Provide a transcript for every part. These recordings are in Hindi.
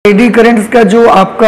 एडी करंट्स का जो आपका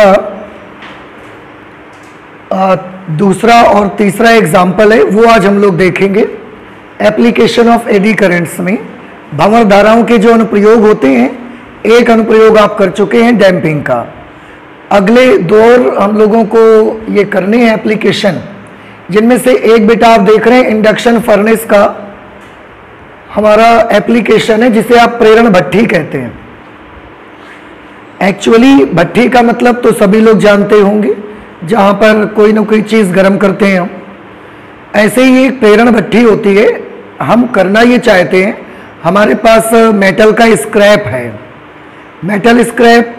दूसरा और तीसरा एग्जाम्पल है वो आज हम लोग देखेंगे। एप्लीकेशन ऑफ एडी करंट्स में भंवर धाराओं के जो अनुप्रयोग होते हैं, एक अनुप्रयोग आप कर चुके हैं डैम्पिंग का। अगले दो और हम लोगों को ये करने हैं एप्लीकेशन, जिनमें से एक बेटा आप देख रहे हैं इंडक्शन फर्नेस का हमारा एप्लीकेशन है, जिसे आप प्रेरण भट्ठी कहते हैं। एक्चुअली भट्ठी का मतलब तो सभी लोग जानते होंगे, जहाँ पर कोई ना कोई चीज़ गर्म करते हैं हम। ऐसे ही एक प्रेरण भट्ठी होती है। हम करना ये चाहते हैं, हमारे पास मेटल का स्क्रैप है, मेटल स्क्रैप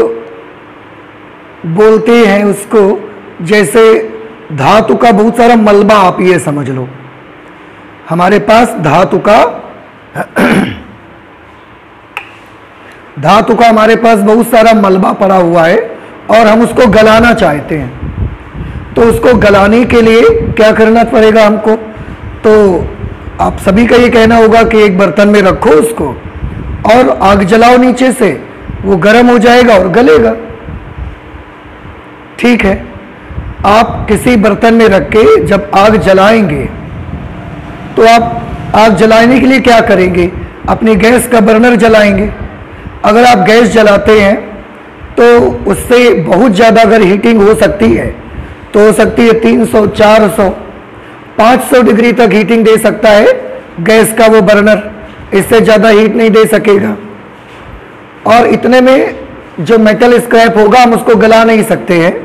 बोलते हैं उसको, जैसे धातु का बहुत सारा मलबा, आप ये समझ लो हमारे पास धातु का हमारे पास बहुत सारा मलबा पड़ा हुआ है और हम उसको गलाना चाहते हैं। तो उसको गलाने के लिए क्या करना पड़ेगा हमको? तो आप सभी का ये कहना होगा कि एक बर्तन में रखो उसको और आग जलाओ नीचे से, वो गर्म हो जाएगा और गलेगा। ठीक है, आप किसी बर्तन में रख के जब आग जलाएंगे तो आप आग जलाने के लिए क्या करेंगे? अपनी गैस का बर्नर जलाएंगे। अगर आप गैस जलाते हैं तो उससे बहुत ज़्यादा अगर हीटिंग हो सकती है तो हो सकती है 300, 400, 500 डिग्री तक हीटिंग दे सकता है गैस का वो बर्नर, इससे ज़्यादा हीट नहीं दे सकेगा। और इतने में जो मेटल स्क्रैप होगा हम उसको गला नहीं सकते हैं।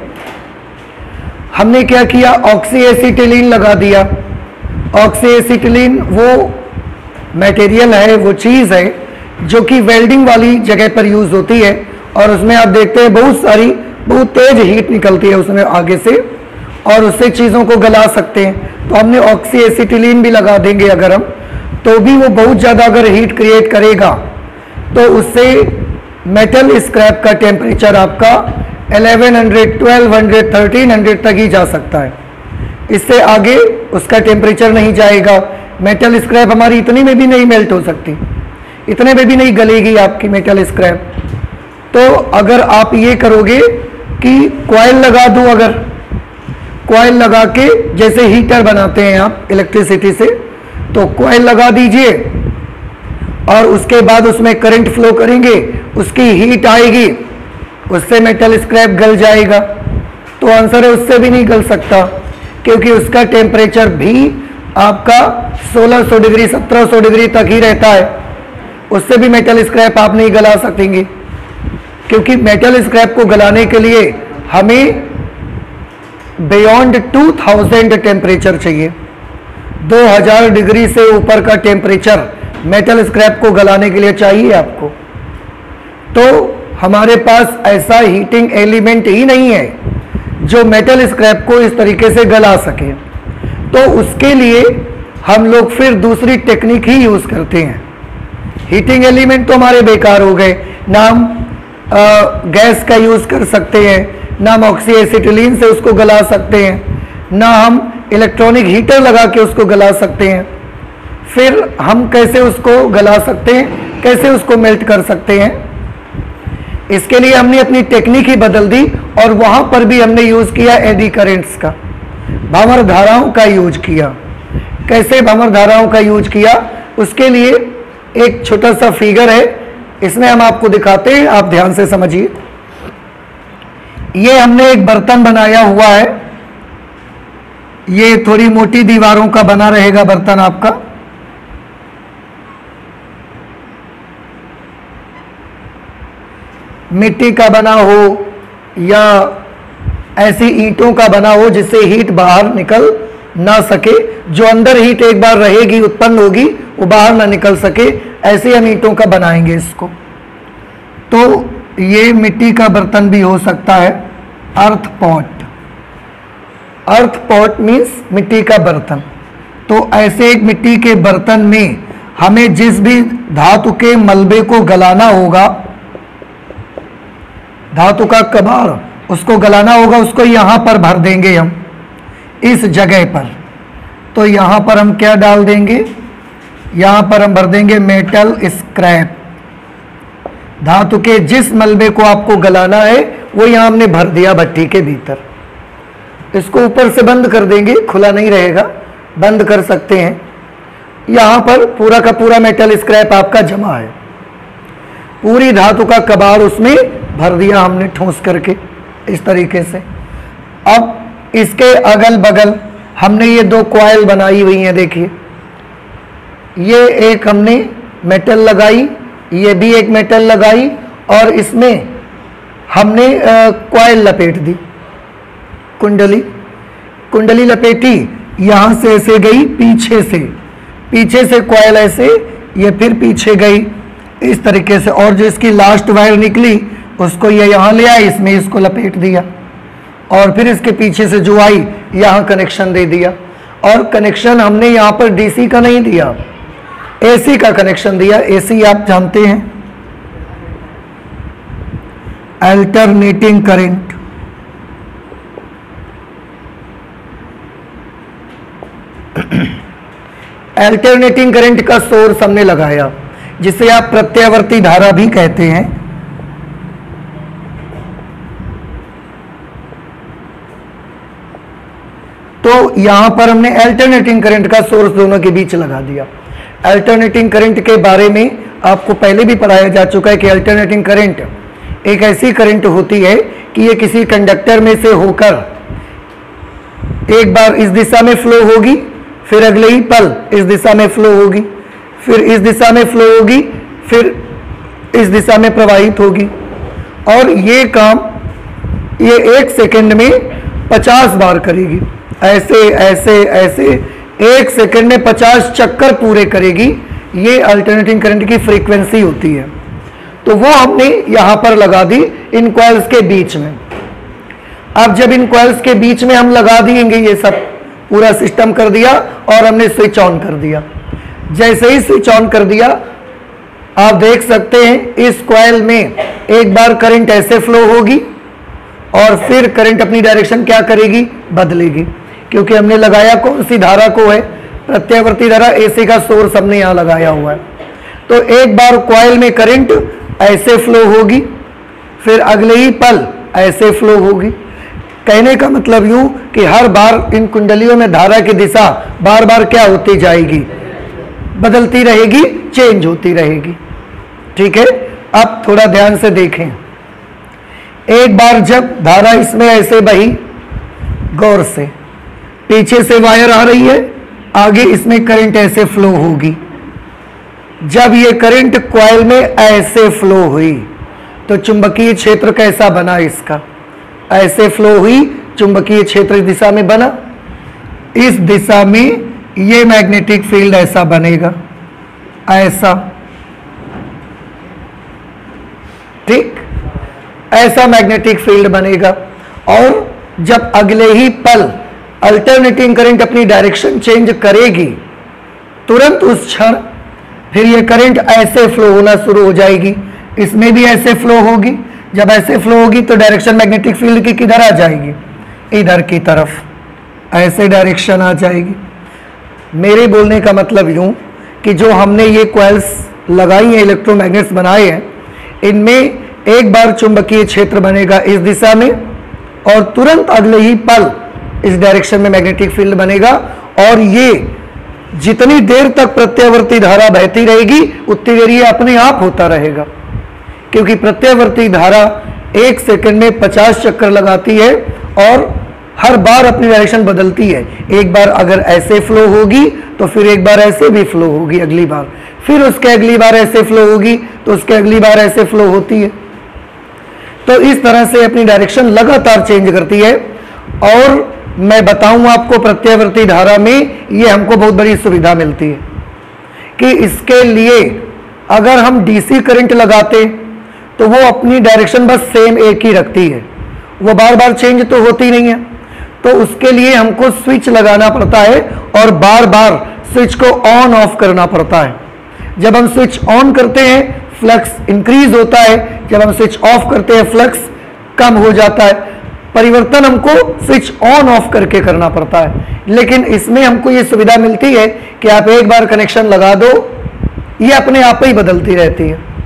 हमने क्या किया? ऑक्सी एसिटिलीन लगा दिया। ऑक्सी एसिटिलीन वो मटेरियल है, वो चीज़ है जो कि वेल्डिंग वाली जगह पर यूज़ होती है, और उसमें आप देखते हैं बहुत तेज हीट निकलती है उसमें आगे से, और उससे चीज़ों को गला सकते हैं। तो हमने ऑक्सी एसिटिलीन भी लगा देंगे अगर हम, तो भी वो बहुत ज़्यादा अगर हीट क्रिएट करेगा तो उससे मेटल स्क्रैप का टेम्परेचर आपका 1100, 1200, 1300 तक ही जा सकता है। इससे आगे उसका टेम्परेचर नहीं जाएगा। मेटल स्क्रैप हमारी इतनी में भी नहीं मेल्ट हो सकती, इतने में भी नहीं गलेगी आपकी मेटल स्क्रैप। तो अगर आप ये करोगे कि कॉइल लगा दूं, अगर कॉइल लगा के जैसे हीटर बनाते हैं आप इलेक्ट्रिसिटी से, तो कॉइल लगा दीजिए और उसके बाद उसमें करंट फ्लो करेंगे, उसकी हीट आएगी, उससे मेटल स्क्रैप गल जाएगा। तो आंसर है उससे भी नहीं गल सकता, क्योंकि उसका टेम्परेचर भी आपका 1600 डिग्री 1700 डिग्री तक ही रहता है। उससे भी मेटल स्क्रैप आप नहीं गला सकेंगे, क्योंकि मेटल स्क्रैप को गलाने के लिए हमें बियॉन्ड 2000 टेम्परेचर चाहिए। 2000 डिग्री से ऊपर का टेम्परेचर मेटल स्क्रैप को गलाने के लिए चाहिए आपको। तो हमारे पास ऐसा हीटिंग एलिमेंट ही नहीं है जो मेटल स्क्रैप को इस तरीके से गला सके। तो उसके लिए हम लोग फिर दूसरी टेक्निक ही यूज़ करते हैं। हीटिंग एलिमेंट तो हमारे बेकार हो गए, ना हम गैस का यूज़ कर सकते हैं, ना हम ऑक्सी एसिटिलीन से उसको गला सकते हैं, ना हम इलेक्ट्रॉनिक हीटर लगा के उसको गला सकते हैं। फिर हम कैसे उसको गला सकते हैं, कैसे उसको मेल्ट कर सकते हैं? इसके लिए हमने अपनी टेक्निक ही बदल दी और वहाँ पर भी हमने यूज़ किया एडी करेंट्स का, भंवर धाराओं का यूज किया। कैसे भंवर धाराओं का यूज किया? उसके लिए एक छोटा सा फिगर है, इसमें हम आपको दिखाते हैं, आप ध्यान से समझिए। ये हमने एक बर्तन बनाया हुआ है, ये थोड़ी मोटी दीवारों का बना रहेगा बर्तन आपका। मिट्टी का बना हो या ऐसी ईंटों का बना हो जिससे हीट बाहर निकल ना सके, जो अंदर हीट एक बार रहेगी उत्पन्न होगी वो बाहर ना निकल सके, ऐसे हम ईंटों का बनाएंगे इसको। तो ये मिट्टी का बर्तन भी हो सकता है, earth pot. Earth pot means मिट्टी का बर्तन। तो ऐसे एक मिट्टी के बर्तन में हमें जिस भी धातु के मलबे को गलाना होगा, धातु का कबाड़ उसको गलाना होगा, उसको यहाँ पर भर देंगे हम इस जगह पर। तो यहाँ पर हम क्या डाल देंगे? यहाँ पर हम भर देंगे मेटल स्क्रैप। धातु के जिस मलबे को आपको गलाना है वो यहाँ हमने भर दिया भट्टी के भीतर। इसको ऊपर से बंद कर देंगे, खुला नहीं रहेगा, बंद कर सकते हैं। यहाँ पर पूरा का पूरा मेटल स्क्रैप आपका जमा है, पूरी धातु का कबाड़ उसमें भर दिया हमने ठोस करके इस तरीके से। अब इसके अगल बगल हमने ये दो कॉइल बनाई हुई हैं, देखिए ये एक हमने मेटल लगाई, ये भी एक मेटल लगाई और इसमें हमने कॉइल लपेट दी, कुंडली लपेटी, यहाँ से ऐसे गई पीछे से कॉइल ऐसे ये फिर पीछे गई इस तरीके से, और जो इसकी लास्ट वायर निकली उसको ये यहाँ ले आई, इसमें इसको लपेट दिया और फिर इसके पीछे से जो आई यहाँ कनेक्शन दे दिया। और कनेक्शन हमने यहाँ पर डीसी का नहीं दिया, एसी का कनेक्शन दिया। एसी आप जानते हैं, अल्टरनेटिंग करंट। अल्टरनेटिंग करंट का सोर्स हमने लगाया, जिसे आप प्रत्यावर्ती धारा भी कहते हैं। तो यहां पर हमने अल्टरनेटिंग करंट का सोर्स दोनों के बीच लगा दिया। अल्टरनेटिंग करंट के बारे में आपको पहले भी पढ़ाया जा चुका है कि अल्टरनेटिंग करंट एक ऐसी करंट होती है कि ये किसी कंडक्टर में से होकर एक बार इस दिशा में फ्लो होगी, फिर अगले ही पल इस दिशा में फ्लो होगी, फिर इस दिशा में फ्लो होगी, फिर इस दिशा में प्रवाहित होगी। और ये काम ये 1 सेकंड में 50 बार करेगी, ऐसे ऐसे ऐसे 1 सेकंड में 50 चक्कर पूरे करेगी। ये अल्टरनेटिंग करंट की फ्रीक्वेंसी होती है। तो वो हमने यहां पर लगा दी इन कॉइल्स के बीच में। अब जब इन कॉइल्स के बीच में हम लगा देंगे, ये सब पूरा सिस्टम कर दिया और हमने स्विच ऑन कर दिया। जैसे ही स्विच ऑन कर दिया, आप देख सकते हैं इस कॉइल में एक बार करंट ऐसे फ्लो होगी और फिर करंट अपनी डायरेक्शन क्या करेगी, बदलेगी, क्योंकि हमने लगाया कौन सी धारा को है, प्रत्यावर्ती धारा। एसी का सोर्स हमने यहाँ लगाया हुआ है। तो एक बार कॉइल में करंट ऐसे फ्लो होगी, फिर अगले ही पल ऐसे फ्लो होगी। कहने का मतलब यूं कि हर बार इन कुंडलियों में धारा की दिशा बार बार क्या होती जाएगी, बदलती रहेगी, चेंज होती रहेगी। ठीक है, अब थोड़ा ध्यान से देखें। एक बार जब धारा इसमें ऐसे बही, गौर से, पीछे से वायर आ रही है, आगे इसमें करंट ऐसे फ्लो होगी। जब ये करंट कॉइल में ऐसे फ्लो हुई तो चुंबकीय क्षेत्र कैसा बना, इसका ऐसे फ्लो हुई, चुंबकीय क्षेत्र इस दिशा में बना, इस दिशा में ये मैग्नेटिक फील्ड ऐसा बनेगा, ऐसा, ठीक, ऐसा मैग्नेटिक फील्ड बनेगा। और जब अगले ही पल अल्टरनेटिंग करंट अपनी डायरेक्शन चेंज करेगी, तुरंत उस क्षण फिर ये करंट ऐसे फ्लो होना शुरू हो जाएगी। इसमें भी ऐसे फ्लो होगी। जब ऐसे फ्लो होगी तो डायरेक्शन मैग्नेटिक फील्ड की किधर आ जाएगी, इधर की तरफ, ऐसे डायरेक्शन आ जाएगी। मेरे बोलने का मतलब यूं कि जो हमने ये कॉइल्स लगाई हैं, इलेक्ट्रोमैग्नेट्स बनाए हैं, इनमें एक बार चुंबकीय क्षेत्र बनेगा इस दिशा में और तुरंत अगले ही पल इस डायरेक्शन में मैग्नेटिक फील्ड बनेगा। और ये जितनी देर तक प्रत्यावर्ती धारा बहती रहेगी उतनी देर ये अपने आप होता रहेगा, क्योंकि प्रत्यावर्ती धारा 1 सेकंड में 50 चक्कर लगाती है और हर बार अपनी डायरेक्शन बदलती है। एक बार अगर ऐसे फ्लो होगी तो फिर एक बार ऐसे भी फ्लो होगी अगली बार, फिर उसके अगली बार ऐसे फ्लो होगी तो उसके अगली बार ऐसे फ्लो होती है। तो इस तरह से अपनी डायरेक्शन लगातार चेंज करती है। और मैं बताऊं आपको, प्रत्यावर्ती धारा में ये हमको बहुत बड़ी सुविधा मिलती है कि इसके लिए अगर हम डीसी करंट लगाते तो वो अपनी डायरेक्शन बस सेम एक ही रखती है, वो बार बार चेंज तो होती नहीं है। तो उसके लिए हमको स्विच लगाना पड़ता है और बार बार स्विच को ऑन ऑफ करना पड़ता है। जब हम स्विच ऑन करते हैं फ्लक्स इंक्रीज होता है, जब हम स्विच ऑफ करते हैं फ्लक्स कम हो जाता है। परिवर्तन हमको स्विच ऑन ऑफ करके करना पड़ता है। लेकिन इसमें हमको ये सुविधा मिलती है कि आप एक बार कनेक्शन लगा दो, ये अपने आप ही बदलती रहती है।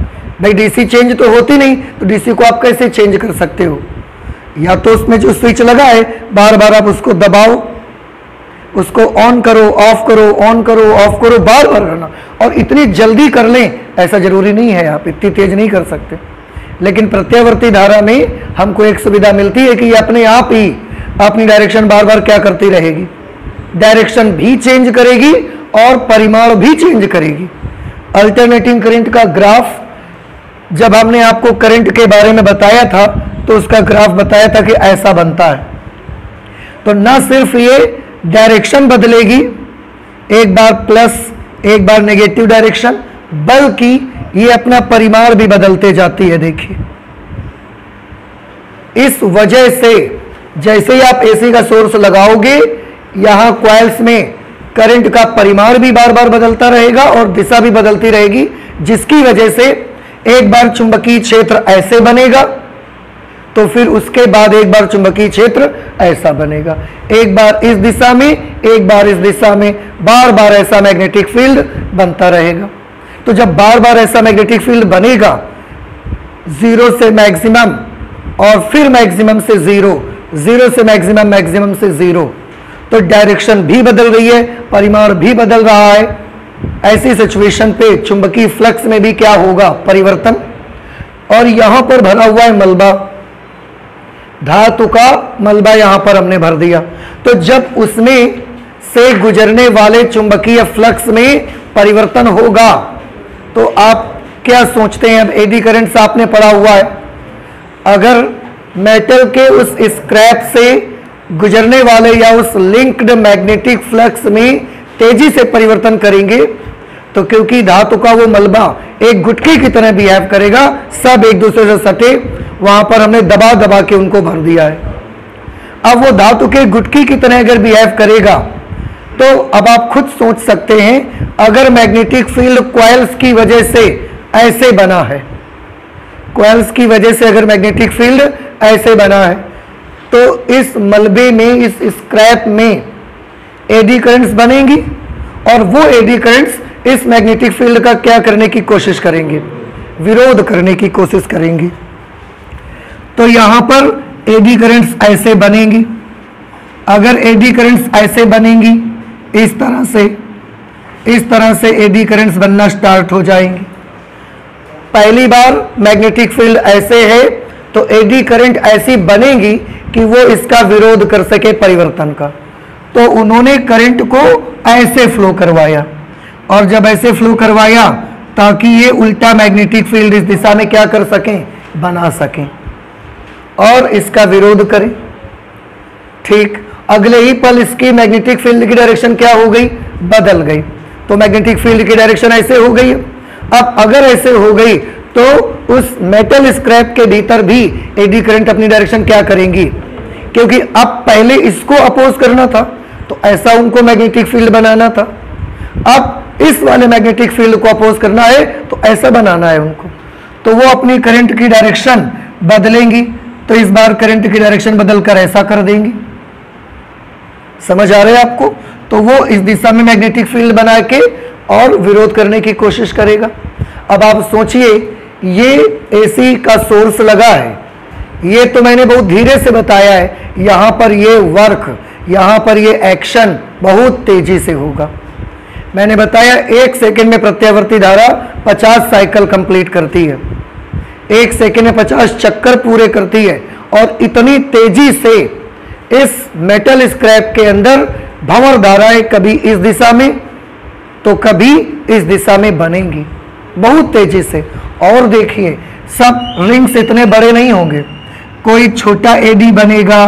भाई डीसी चेंज तो होती नहीं, तो डीसी को आप कैसे चेंज कर सकते हो? या तो उसमें जो स्विच लगा है बार बार आप उसको दबाओ, उसको ऑन करो ऑफ करो, ऑन करो ऑफ करो, बार बार करना। और इतनी जल्दी कर लें ऐसा जरूरी नहीं है, आप इतनी तेज नहीं कर सकते। लेकिन प्रत्यावर्ती धारा में हमको एक सुविधा मिलती है कि ये अपने आप ही अपनी डायरेक्शन बार बार क्या करती रहेगी, डायरेक्शन भी चेंज करेगी और परिमाण भी चेंज करेगी। अल्टरनेटिंग करंट का ग्राफ जब हमने आपको करंट के बारे में बताया था तो उसका ग्राफ बताया था कि ऐसा बनता है। तो ना सिर्फ ये डायरेक्शन बदलेगी, एक बार प्लस एक बार नेगेटिव डायरेक्शन, बल्कि ये अपना परिमाण भी बदलते जाती है। देखिए, इस वजह से जैसे ही आप एसी का सोर्स लगाओगे यहां कॉइल्स में करंट का परिमाण भी बार बार बदलता रहेगा और दिशा भी बदलती रहेगी, जिसकी वजह से एक बार चुंबकीय क्षेत्र ऐसे बनेगा तो फिर उसके बाद एक बार चुंबकीय क्षेत्र ऐसा बनेगा, एक बार इस दिशा में एक बार इस दिशा में, बार बार ऐसा मैग्नेटिक फील्ड बनता रहेगा। तो जब बार बार ऐसा मैग्नेटिक फील्ड बनेगा, जीरो से मैक्सिमम और फिर मैक्सिमम से जीरो, जीरो से मैक्सिमम, मैक्सिमम से जीरो, तो डायरेक्शन भी बदल रही है, परिमाण भी बदल रहा है। ऐसी सिचुएशन पे चुंबकीय फ्लक्स में भी क्या होगा, परिवर्तन। और यहां पर भरा हुआ है मलबा, धातु का मलबा यहां पर हमने भर दिया। तो जब उसमें से गुजरने वाले चुंबकीय फ्लक्स में परिवर्तन होगा तो आप क्या सोचते हैं? अब एडी करंट आपने पढ़ा हुआ है, अगर मेटल के उस स्क्रैप से गुजरने वाले या उस लिंक्ड मैग्नेटिक फ्लक्स में तेजी से परिवर्तन करेंगे तो क्योंकि धातु का वो मलबा एक गुटकी की तरह बिहेव करेगा, सब एक दूसरे से सटे, वहां पर हमने दबा दबा के उनको भर दिया है। अब वो धातु के गुटकी की तरह अगर बिहेव करेगा तो अब आप खुद सोच सकते हैं, अगर मैग्नेटिक फील्ड कॉइल्स की वजह से ऐसे बना है, कॉइल्स की वजह से अगर मैग्नेटिक फील्ड ऐसे बना है तो इस मलबे में, इस स्क्रैप में एडी करंट्स बनेंगी और वो एडी करंट्स इस मैग्नेटिक फील्ड का क्या करने की कोशिश करेंगे, विरोध करने की कोशिश करेंगी। तो यहां पर एडी करंट्स ऐसे बनेंगी। अगर एडी करंट्स ऐसे बनेंगी इस तरह से एडी करंट्स बनना स्टार्ट हो जाएंगी। पहली बार मैग्नेटिक फील्ड ऐसे है तो एडी करंट ऐसी बनेगी कि वो इसका विरोध कर सके परिवर्तन का। तो उन्होंने करंट को ऐसे फ्लो करवाया, और जब ऐसे फ्लो करवाया ताकि ये उल्टा मैग्नेटिक फील्ड इस दिशा में क्या कर सकें, बना सकें और इसका विरोध करें। ठीक, अगले ही पल इसकी मैग्नेटिक फील्ड की डायरेक्शन क्या हो गई, बदल गई। तो मैग्नेटिक फील्ड की डायरेक्शन ऐसे हो गई। अब अगर ऐसे हो गई तो उस मेटल स्क्रैप के भीतर भी एडी करंट अपनी डायरेक्शन क्या करेंगी, क्योंकि अब पहले इसको अपोज करना था तो ऐसा उनको मैग्नेटिक फील्ड बनाना था, अब इस वाले मैग्नेटिक फील्ड को अपोज करना है तो ऐसा बनाना है उनको। तो वो अपनी करंट की डायरेक्शन बदलेंगी, तो इस बार करंट की डायरेक्शन बदलकर ऐसा कर देंगी। समझ आ रहा है आपको? तो वो इस दिशा में मैग्नेटिक फील्ड बना के और विरोध करने की कोशिश करेगा। अब आप सोचिए, ये एसी का सोर्स लगा है, ये तो मैंने बहुत धीरे से बताया है, यहां पर ये वर्क, यहां पर ये एक्शन बहुत तेजी से होगा। मैंने बताया 1 सेकंड में प्रत्यावर्ती धारा 50 साइकिल कंप्लीट करती है, 1 सेकंड में 50 चक्कर पूरे करती है, और इतनी तेजी से इस मेटल स्क्रैप के अंदर भंवर धाराएं कभी इस दिशा में तो कभी इस दिशा में बनेंगी बहुत तेजी से। और देखिए, सब रिंग्स इतने बड़े नहीं होंगे, कोई छोटा एडी बनेगा,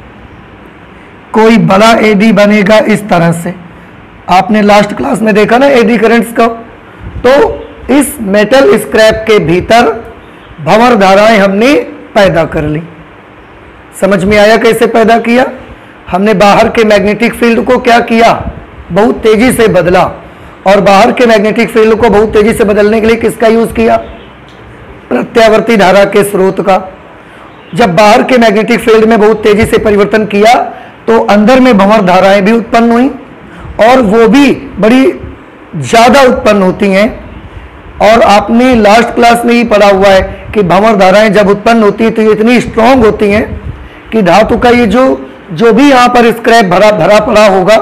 कोई बड़ा एडी बनेगा, इस तरह से। आपने लास्ट क्लास में देखा ना एडी करंट्स का। तो इस मेटल स्क्रैप के भीतर भंवर धाराएं हमने पैदा कर ली। समझ में आया कैसे पैदा किया? हमने बाहर के मैग्नेटिक फील्ड को क्या किया, बहुत तेजी से बदला, और बाहर के मैग्नेटिक फील्ड को बहुत तेजी से बदलने के लिए किसका यूज किया, प्रत्यावर्ती धारा के स्रोत का। जब बाहर के मैग्नेटिक फील्ड में बहुत तेजी से परिवर्तन किया तो अंदर में भंवर धाराएं भी उत्पन्न हुई, और वो भी बड़ी ज्यादा उत्पन्न होती हैं। और आपने लास्ट क्लास में ही पढ़ा हुआ है कि भंवर धाराएं जब उत्पन्न होती है तो ये इतनी स्ट्रांग होती हैं कि धातु का ये जो भी यहाँ पर स्क्रैप भरा पड़ा होगा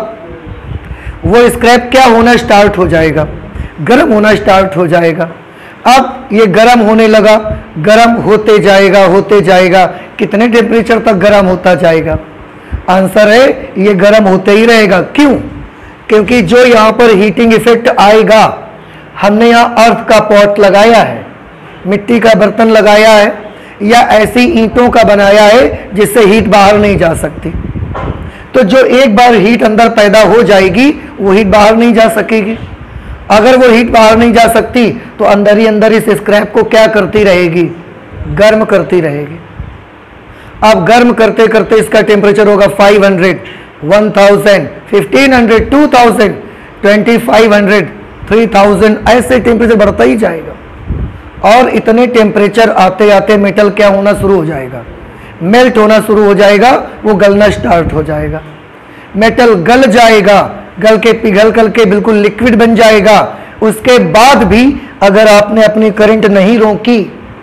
वो स्क्रैप क्या होना स्टार्ट हो जाएगा, गर्म होना स्टार्ट हो जाएगा। अब ये गर्म होने लगा, गर्म होते जाएगा, कितने टेम्परेचर तक गर्म होता जाएगा? आंसर है ये गर्म होते ही रहेगा। क्यों? क्योंकि जो यहाँ पर हीटिंग इफेक्ट आएगा, हमने यहाँ अर्थ का पॉट लगाया है, मिट्टी का बर्तन लगाया है, या ऐसी ईंटों का बनाया है जिससे हीट बाहर नहीं जा सकती। तो जो एक बार हीट अंदर पैदा हो जाएगी वो हीट बाहर नहीं जा सकेगी। अगर वो हीट बाहर नहीं जा सकती तो अंदर ही अंदर इस स्क्रैप को क्या करती रहेगी? गर्म करती रहेगी। अब गर्म करते करते इसका टेम्परेचर होगा 500, 1000, 1500, 2000, 2500, 3000, ऐसे टेम्परेचर बढ़ता ही जाएगा। और इतने टेम्परेचर आते आते मेटल क्या होना शुरू हो जाएगा? मेल्ट होना शुरू हो जाएगा, वो गलना स्टार्ट हो जाएगा। मेटल गल जाएगा, गल के पिघल करके बिल्कुल लिक्विड बन जाएगा। उसके बाद भी अगर आपने अपनी करंट नहीं रोकी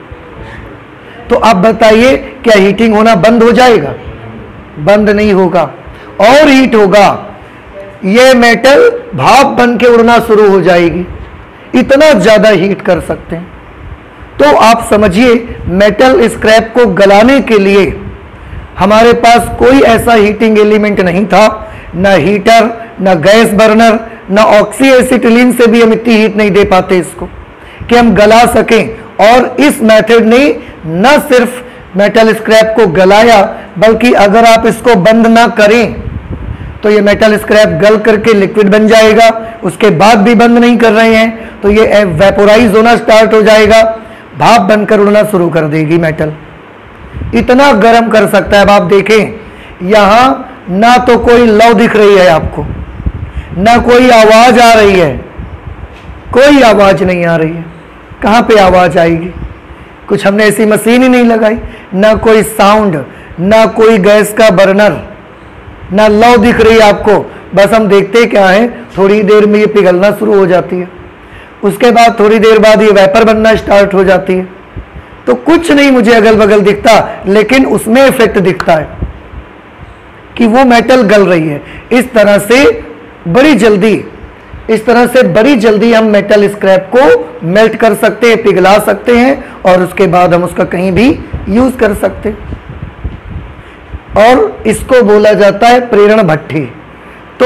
तो आप बताइए क्या हीटिंग होना बंद हो जाएगा? बंद नहीं होगा, और हीट होगा। ये मेटल भाप बन के उड़ना शुरू हो जाएगी। इतना ज्यादा हीट कर सकते हैं। तो आप समझिए मेटल स्क्रैप को गलाने के लिए हमारे पास कोई ऐसा हीटिंग एलिमेंट नहीं था, ना हीटर, ना गैस बर्नर, ना ऑक्सी एसिटिलीन से भी हम इतनी हीट नहीं दे पाते इसको कि हम गला सकें। और इस मेथड ने न सिर्फ मेटल स्क्रैप को गलाया, बल्कि अगर आप इसको बंद ना करें तो ये मेटल स्क्रैप गल करके लिक्विड बन जाएगा। उसके बाद भी बंद नहीं कर रहे हैं तो ये वेपोराइज होना स्टार्ट हो जाएगा, भाप बनकर उड़ना शुरू कर देगी मेटल। इतना गर्म कर सकता है। अब आप देखें यहां ना तो कोई लौ दिख रही है आपको, ना कोई आवाज आ रही है, कोई आवाज नहीं आ रही है। कहां पे आवाज आएगी? कुछ हमने ऐसी मशीन ही नहीं लगाई। ना कोई साउंड, ना कोई गैस का बर्नर, ना लौ दिख रही है आपको। बस हम देखते क्या है, थोड़ी देर में ये पिघलना शुरू हो जाती है, उसके बाद थोड़ी देर बाद ये वेपर बनना स्टार्ट हो जाती है। तो कुछ नहीं मुझे अगल बगल दिखता, लेकिन उसमें इफेक्ट दिखता है कि वो मेटल गल रही है। इस तरह से बड़ी जल्दी हम मेटल स्क्रैप को मेल्ट कर सकते हैं, पिघला सकते हैं, और उसके बाद हम उसका कहीं भी यूज कर सकते हैं। और इसको बोला जाता है प्रेरण भट्ठी। तो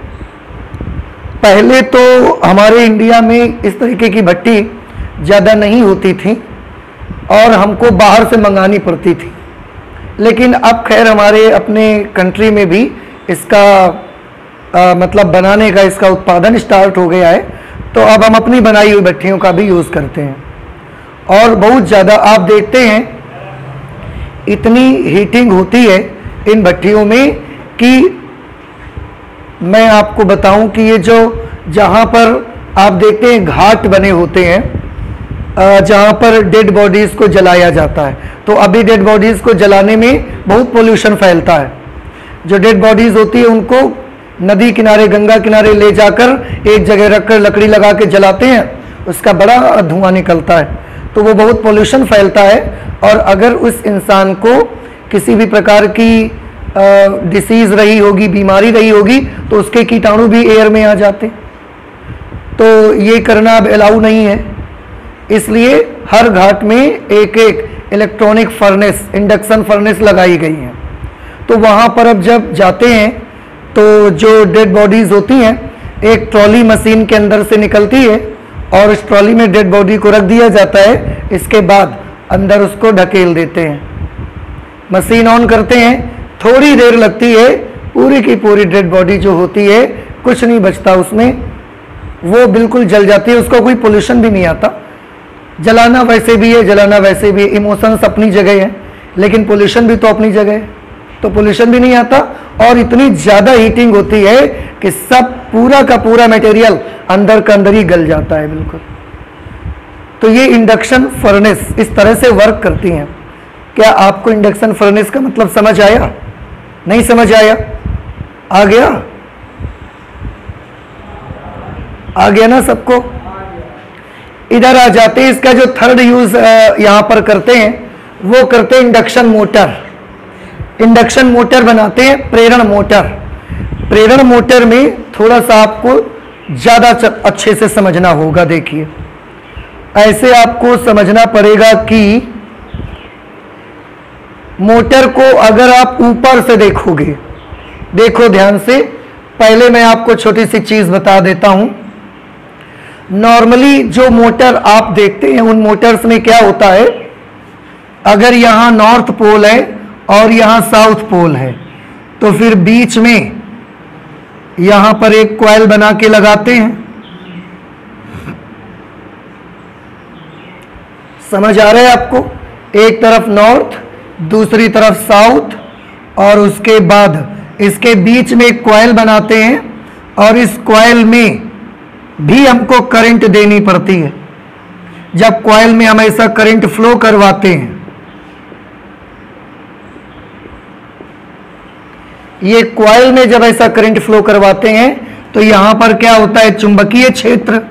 पहले तो हमारे इंडिया में इस तरीके की भट्टी ज़्यादा नहीं होती थी और हमको बाहर से मंगानी पड़ती थी। लेकिन अब खैर हमारे अपने कंट्री में भी इसका मतलब बनाने का, इसका उत्पादन स्टार्ट हो गया है। तो अब हम अपनी बनाई हुई भट्टियों का भी यूज़ करते हैं। और बहुत ज़्यादा आप देखते हैं इतनी हीटिंग होती है इन भट्टियों में कि मैं आपको बताऊं कि ये जो जहाँ पर आप देखते हैं घाट बने होते हैं जहाँ पर डेड बॉडीज़ को जलाया जाता है, तो अभी डेड बॉडीज़ को जलाने में बहुत पोल्यूशन फैलता है। जो डेड बॉडीज़ होती है उनको नदी किनारे, गंगा किनारे ले जाकर एक जगह रखकर लकड़ी लगा के जलाते हैं, उसका बड़ा धुआं निकलता है, तो वो बहुत पोल्यूशन फैलता है। और अगर उस इंसान को किसी भी प्रकार की डिसीज़ रही होगी, बीमारी रही होगी, तो उसके कीटाणु भी एयर में आ जाते। तो ये करना अब अलाउ नहीं है। इसलिए हर घाट में एक एक इलेक्ट्रॉनिक फर्नेस, इंडक्शन फर्नेस लगाई गई हैं। तो वहाँ पर अब जब जाते हैं तो जो डेड बॉडीज़ होती हैं एक ट्रॉली मशीन के अंदर से निकलती है और उस ट्रॉली में डेड बॉडी को रख दिया जाता है। इसके बाद अंदर उसको ढकेल देते हैं, मशीन ऑन करते हैं, थोड़ी देर लगती है, पूरी की पूरी डेड बॉडी जो होती है कुछ नहीं बचता उसमें, वो बिल्कुल जल जाती है। उसको कोई पोल्यूशन भी नहीं आता। जलाना वैसे भी है, जलाना वैसे भी है, इमोशंस अपनी जगह है, लेकिन पोल्यूशन भी तो अपनी जगह है, तो पोल्यूशन भी नहीं आता। और इतनी ज़्यादा हीटिंग होती है कि सब पूरा का पूरा मटेरियल अंदर का अंदर ही गल जाता है बिल्कुल। तो ये इंडक्शन फर्नेस इस तरह से वर्क करती हैं। क्या आपको इंडक्शन फर्नेस का मतलब समझ आया? नहीं समझ आया? आ गया? आ गया ना सबको? इधर आ जाते हैं। इसका जो थर्ड यूज यहां पर करते हैं वो करते हैं इंडक्शन मोटर। इंडक्शन मोटर बनाते हैं प्रेरण मोटर। प्रेरण मोटर में थोड़ा सा आपको ज्यादा अच्छे से समझना होगा। देखिए ऐसे आपको समझना पड़ेगा कि मोटर को अगर आप ऊपर से देखोगे, देखो ध्यान से, पहले मैं आपको छोटी सी चीज बता देता हूं। नॉर्मली जो मोटर आप देखते हैं उन मोटर्स में क्या होता है, अगर यहां नॉर्थ पोल है और यहां साउथ पोल है तो फिर बीच में यहां पर एक कॉइल बना के लगाते हैं। समझ आ रहा है आपको? एक तरफ नॉर्थ, दूसरी तरफ साउथ, और उसके बाद इसके बीच में एक कॉइल बनाते हैं और इस कॉइल में भी हमको करंट देनी पड़ती है। जब कॉइल में हम ऐसा करंट फ्लो करवाते हैं, ये कॉइल में जब ऐसा करंट फ्लो करवाते हैं तो यहां पर क्या होता है, चुंबकीय क्षेत्र,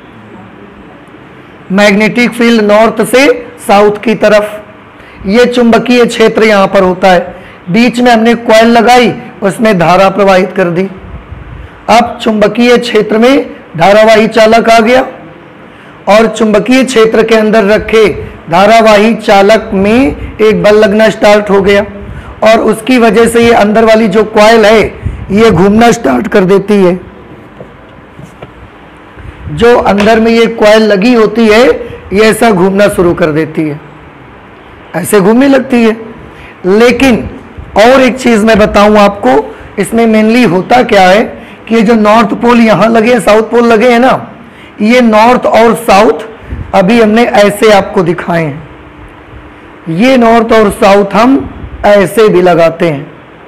मैग्नेटिक फील्ड नॉर्थ से साउथ की तरफ, ये चुंबकीय क्षेत्र यहां पर होता है। बीच में हमने कॉइल लगाई, उसमें धारा प्रवाहित कर दी। अब चुंबकीय क्षेत्र में धारावाही चालक आ गया और चुंबकीय क्षेत्र के अंदर रखे धारावाही चालक में एक बल लगना स्टार्ट हो गया और उसकी वजह से ये अंदर वाली जो कॉइल है ये घूमना स्टार्ट कर देती है। जो अंदर में ये कॉइल लगी होती है ये ऐसा घूमना शुरू कर देती है, ऐसे घूमने लगती है। लेकिन और एक चीज मैं बताऊं आपको, इसमें मेनली होता क्या है कि ये जो नॉर्थ पोल यहां लगे हैं, साउथ पोल लगे हैं ना, ये नॉर्थ और साउथ अभी हमने ऐसे आपको दिखाए हैं। ये नॉर्थ और साउथ हम ऐसे भी लगाते हैं,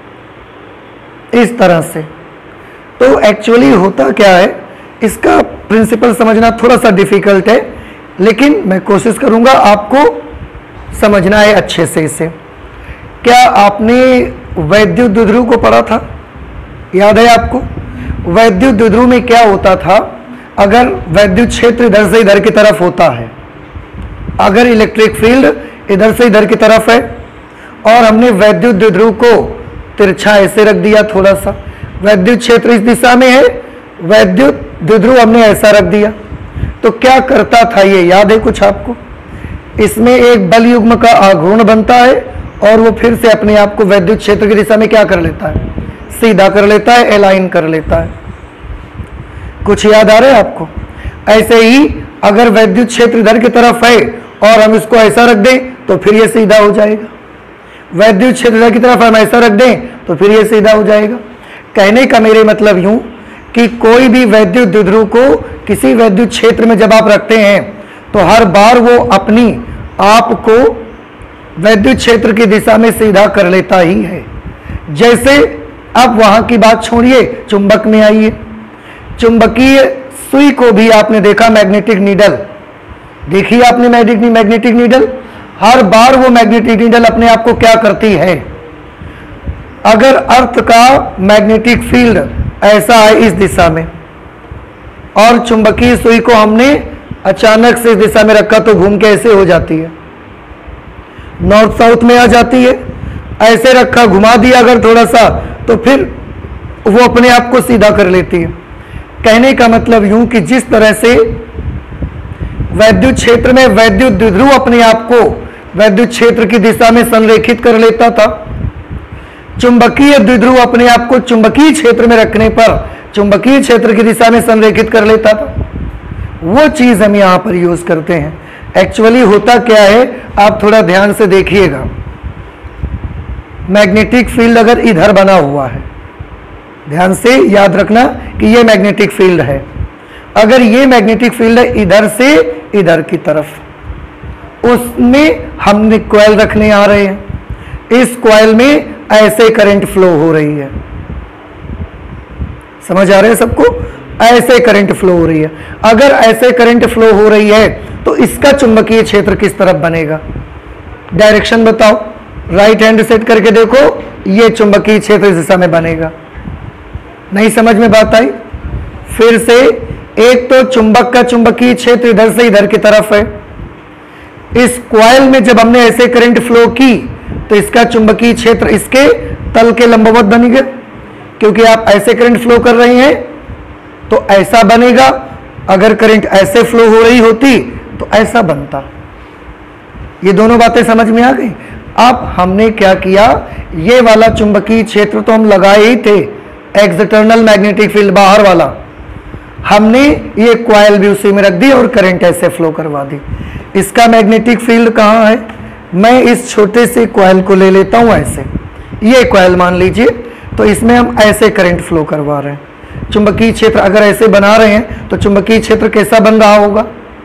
इस तरह से। तो एक्चुअली होता क्या है, इसका प्रिंसिपल समझना थोड़ा सा डिफिकल्ट है, लेकिन मैं कोशिश करूंगा आपको समझना है अच्छे से इसे। क्या आपने वैद्युत द्विध्रुव को पढ़ा था? याद है आपको? वैद्युत द्विध्रुव में क्या होता था, अगर वैद्युत क्षेत्र इधर से इधर की तरफ होता है, अगर इलेक्ट्रिक फील्ड इधर से इधर की तरफ है और हमने वैद्युत द्विध्रुव को तिरछा ऐसे रख दिया, थोड़ा सा वैद्युत क्षेत्र इस दिशा में है, वैद्युत द्विध्रुव हमने ऐसा रख दिया, तो क्या करता था ये याद है कुछ आपको? इसमें एक बल युग्म का आघूर्ण बनता है और वो फिर से अपने आप को वैद्युत क्षेत्र की दिशा में क्या कर लेता है, सीधा कर लेता है, अलाइन कर लेता है। कुछ याद आ रहा है आपको? ऐसे ही अगर वैद्युत क्षेत्र इधर की तरफ है और हम इसको ऐसा रख दें तो फिर ये सीधा हो जाएगा, वैद्युत क्षेत्र इधर की तरफ हम ऐसा रख दें तो फिर ये सीधा हो जाएगा। कहने का मेरे मतलब यूं कि कोई भी वैद्युत द्विध्रुव को किसी वैद्युत क्षेत्र में जब आप रखते हैं तो हर बार वो अपनी आप को वैद्युत क्षेत्र की दिशा में सीधा कर लेता ही है। जैसे अब वहां की बात छोड़िए, चुंबक में आइए। चुंबकीय सुई को भी आपने देखा, मैग्नेटिक नीडल देखिए आपने, मैग्नेटिक नीडल, हर बार वो मैग्नेटिक नीडल अपने आप को क्या करती है, अगर अर्थ का मैग्नेटिक फील्ड ऐसा है इस दिशा में और चुंबकीय सुई को हमने अचानक से इस दिशा में रखा तो घूम के ऐसे हो जाती है, नॉर्थ साउथ में आ जाती है। ऐसे रखा, घुमा दिया अगर थोड़ा सा तो फिर वो अपने आप को सीधा कर लेती है। कहने का मतलब यूं कि जिस तरह से वैद्युत क्षेत्र में वैद्युत द्विध्रुव अपने आप को वैद्युत क्षेत्र की दिशा में संरेखित कर लेता था, चुंबकीय द्विध्रुव अपने आप को चुंबकीय क्षेत्र में रखने पर चुंबकीय क्षेत्र की दिशा में संरेखित कर लेता था। वो चीज हम यहां पर यूज करते हैं। एक्चुअली होता क्या है, आप थोड़ा ध्यान से देखिएगा। मैग्नेटिक फील्ड अगर इधर बना हुआ है, ध्यान से याद रखना कि ये मैग्नेटिक फील्ड है, अगर ये मैग्नेटिक फील्ड है इधर से इधर की तरफ, उसमें हमने कॉइल रखने आ रहे हैं, इस कॉइल में ऐसे करंट फ्लो हो रही है। समझ आ रहे हैं सबको? ऐसे करंट फ्लो हो रही है। अगर ऐसे करंट फ्लो हो रही है तो इसका चुंबकीय क्षेत्र किस तरफ बनेगा? डायरेक्शन बताओ, राइट हैंड सेट करके देखो, ये चुंबकीय क्षेत्र इस दिशा में बनेगा। नहीं समझ में बात आई? फिर से एक तो चुंबक का चुंबकीय क्षेत्र इधर से इधर की तरफ है। इस कॉइल में जब हमने ऐसे करंट फ्लो की तो इसका चुंबकीय क्षेत्र इसके तल के लंबवत बनेगा, क्योंकि आप ऐसे करंट फ्लो कर रहे हैं तो ऐसा बनेगा। अगर करंट ऐसे फ्लो हो रही होती तो ऐसा बनता। ये दोनों बातें समझ में आ गई। अब हमने क्या किया, ये वाला चुंबकीय क्षेत्र तो हम लगाए ही थे, एक्सटर्नल मैग्नेटिक फील्ड बाहर वाला, हमने ये कॉइल भी उसी में रख दी और करंट ऐसे फ्लो करवा दी। इसका मैग्नेटिक फील्ड कहाँ है, मैं इस छोटे से कॉइल को ले लेता हूँ ऐसे, ये कॉइल मान लीजिए, तो इसमें हम ऐसे करंट फ्लो करवा रहे हैं। चुंबकीय क्षेत्र अगर ऐसे बना रहे हैं तो चुंबकीय क्षेत्र कैसा बन रहा होगा,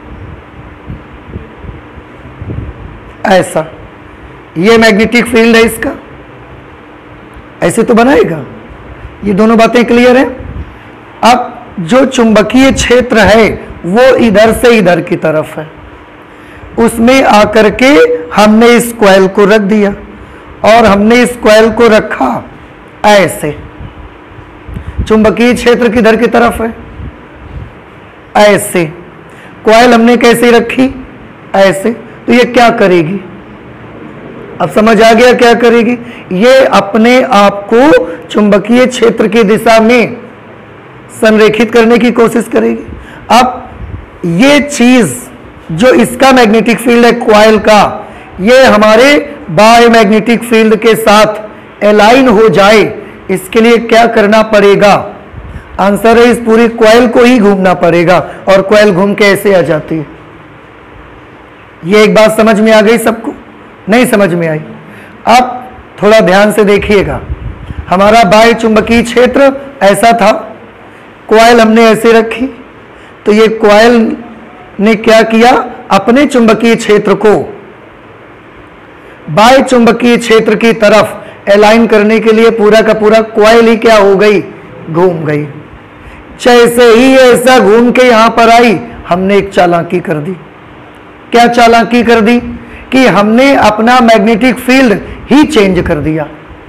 ऐसा। ये मैग्नेटिक फील्ड है इसका, ऐसे तो बनाएगा। ये दोनों बातें क्लियर हैं। अब जो चुंबकीय क्षेत्र है वो इधर से इधर की तरफ है, उसमें आकर के हमने इस कॉइल को रख दिया और हमने इस कॉइल को रखा ऐसे। चुंबकीय क्षेत्र किधर की तरफ है, ऐसे। कॉइल हमने कैसे रखी, ऐसे। तो ये क्या करेगी, अब समझ आ गया क्या करेगी, ये अपने आप को चुंबकीय क्षेत्र की दिशा में संरेखित करने की कोशिश करेगी। अब ये चीज जो इसका मैग्नेटिक फील्ड है कॉइल का, ये हमारे बाह्य मैग्नेटिक फील्ड के साथ अलाइन हो जाए, इसके लिए क्या करना पड़ेगा, आंसर है इस पूरी कॉइल को ही घूमना पड़ेगा और कॉइल घूम के ऐसे आ जाती है। ये एक बात समझ में आ गई सबको, नहीं समझ में आई? अब थोड़ा ध्यान से देखिएगा, हमारा बाह्य चुंबकीय क्षेत्र ऐसा था, कॉइल हमने ऐसे रखी, तो ये कॉइल ने क्या किया, अपने चुंबकीय क्षेत्र को बाह्य चुंबकीय क्षेत्र की तरफ अलाइन करने के लिए पूरा का पूरा कॉइल ही क्या हो गई, घूम गई। जैसे ही ऐसा घूम के यहां पर आई, हमने एक चालाकी कर दी। क्या चालाकी कर दी कि हमने अपना मैग्नेटिक फील्ड ही चेंज कर दिया।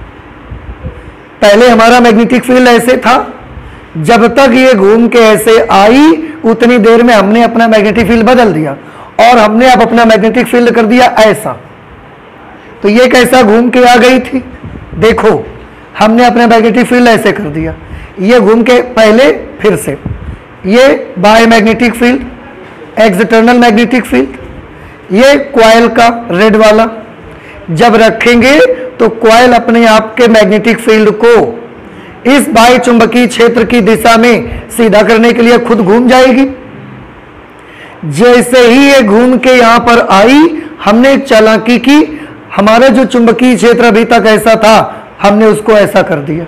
पहले हमारा मैग्नेटिक फील्ड ऐसे था, जब तक ये घूम के ऐसे आई उतनी देर में हमने अपना मैग्नेटिक फील्ड बदल दिया और हमने अब अपना मैग्नेटिक फील्ड कर दिया ऐसा। तो ये कैसा घूम के आ गई थी, देखो हमने अपना मैग्नेटिक फील्ड ऐसे कर दिया, ये घूम के पहले फिर से, ये बाह्य magnetic field, external magnetic field, ये कॉइल का रेड वाला। जब रखेंगे तो कॉइल अपने आप के मैग्नेटिक फील्ड को इस बाह्य चुंबकीय क्षेत्र की दिशा में सीधा करने के लिए खुद घूम जाएगी। जैसे ही ये घूम के यहां पर आई, हमने एक चालाकी की, हमारा जो चुंबकीय क्षेत्र अभी तक ऐसा था हमने उसको ऐसा कर दिया।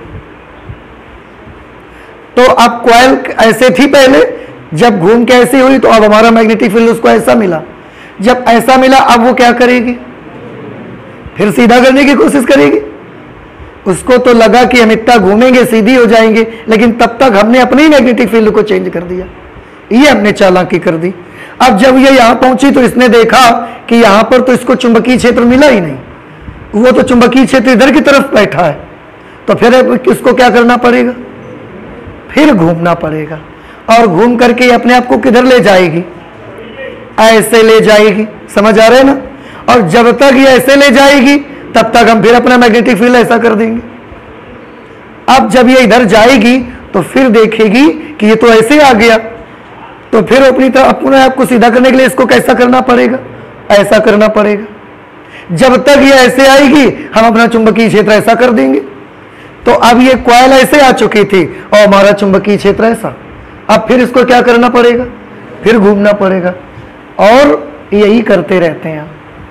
तो अब कॉइल ऐसे थी पहले, जब घूम के ऐसे हुई तो अब हमारा मैग्नेटिक फील्ड उसको ऐसा मिला। जब ऐसा मिला अब वो क्या करेगी, फिर सीधा करने की कोशिश करेगी। उसको तो लगा कि हम इतना घूमेंगे सीधी हो जाएंगे, लेकिन तब तक हमने अपने ही मैग्नेटिक फील्ड को चेंज कर दिया, ये हमने चालाकी कर दी। अब जब ये यहां पहुंची तो इसने देखा कि यहां पर तो इसको चुंबकीय क्षेत्र मिला ही नहीं, वो तो चुंबकीय क्षेत्र इधर की तरफ बैठा है, तो फिर इसको क्या करना पड़ेगा, फिर घूमना पड़ेगा। और घूम करके अपने आप को किधर ले जाएगी, ऐसे ले जाएगी। समझ आ रहे हैं ना? और जब तक ये ऐसे ले जाएगी तब तक हम फिर अपना मैग्नेटिक फील्ड ऐसा कर देंगे। अब जब ये इधर जाएगी तो फिर देखेगी कि ये तो ऐसे आ गया, तो फिर अपनी तरफ अपने आप को सीधा करने के लिए इसको कैसा करना पड़ेगा, ऐसा करना पड़ेगा। जब तक ये ऐसे आएगी हम अपना चुंबकीय क्षेत्र ऐसा कर देंगे। तो अब ये कॉइल ऐसे आ चुकी थी और हमारा चुंबकीय क्षेत्र ऐसा, अब फिर इसको क्या करना पड़ेगा, फिर घूमना पड़ेगा। और यही करते रहते हैं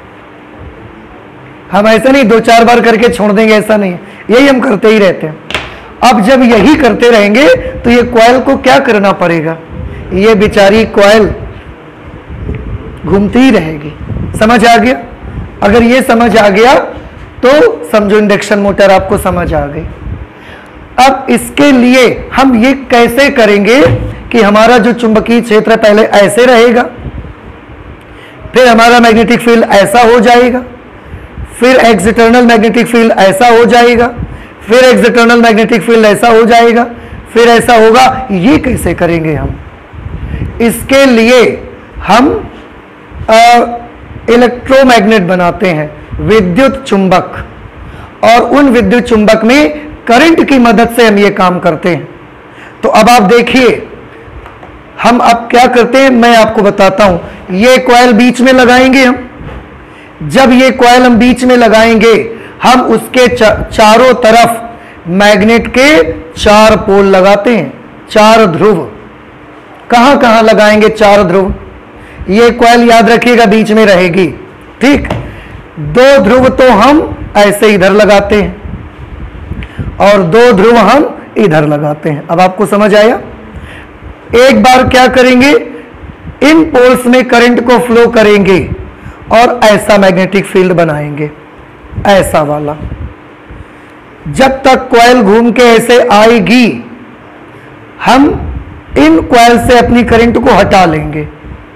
हम, ऐसा नहीं 2-4 बार करके छोड़ देंगे, ऐसा नहीं, यही हम करते ही रहते हैं। अब जब यही करते रहेंगे तो ये कॉइल को क्या करना पड़ेगा, ये बेचारी कॉइल घूमती ही रहेगी। समझ आ गया? अगर ये समझ आ गया तो समझो इंडक्शन मोटर आपको समझ आ गई। अब इसके लिए हम ये कैसे करेंगे कि हमारा जो चुंबकीय क्षेत्र पहले ऐसे रहेगा, फिर हमारा मैग्नेटिक फील्ड ऐसा हो जाएगा, फिर एक्सटर्नल मैग्नेटिक फील्ड ऐसा हो जाएगा, फिर एक्सटर्नल मैग्नेटिक फील्ड ऐसा हो जाएगा, फिर ऐसा होगा। ये कैसे करेंगे हम, इसके लिए हम इलेक्ट्रोमैग्नेट बनाते हैं, विद्युत चुंबक, और उन विद्युत चुंबक में करंट की मदद से हम ये काम करते हैं। तो अब आप देखिए हम अब क्या करते हैं, मैं आपको बताता हूं। ये कॉइल बीच में लगाएंगे हम, जब ये कॉइल हम बीच में लगाएंगे हम उसके चारों तरफ मैग्नेट के 4 पोल लगाते हैं, 4 ध्रुव। कहां कहां लगाएंगे 4 ध्रुव? ये कॉइल याद रखिएगा बीच में रहेगी, ठीक। 2 ध्रुव तो हम ऐसे इधर लगाते हैं और 2 ध्रुव हम इधर लगाते हैं। अब आपको समझ आया? एक बार क्या करेंगे, इन पोल्स में करंट को फ्लो करेंगे और ऐसा मैग्नेटिक फील्ड बनाएंगे, ऐसा वाला। जब तक कॉइल घूम के ऐसे आएगी हम इन कॉइल से अपनी करंट को हटा लेंगे।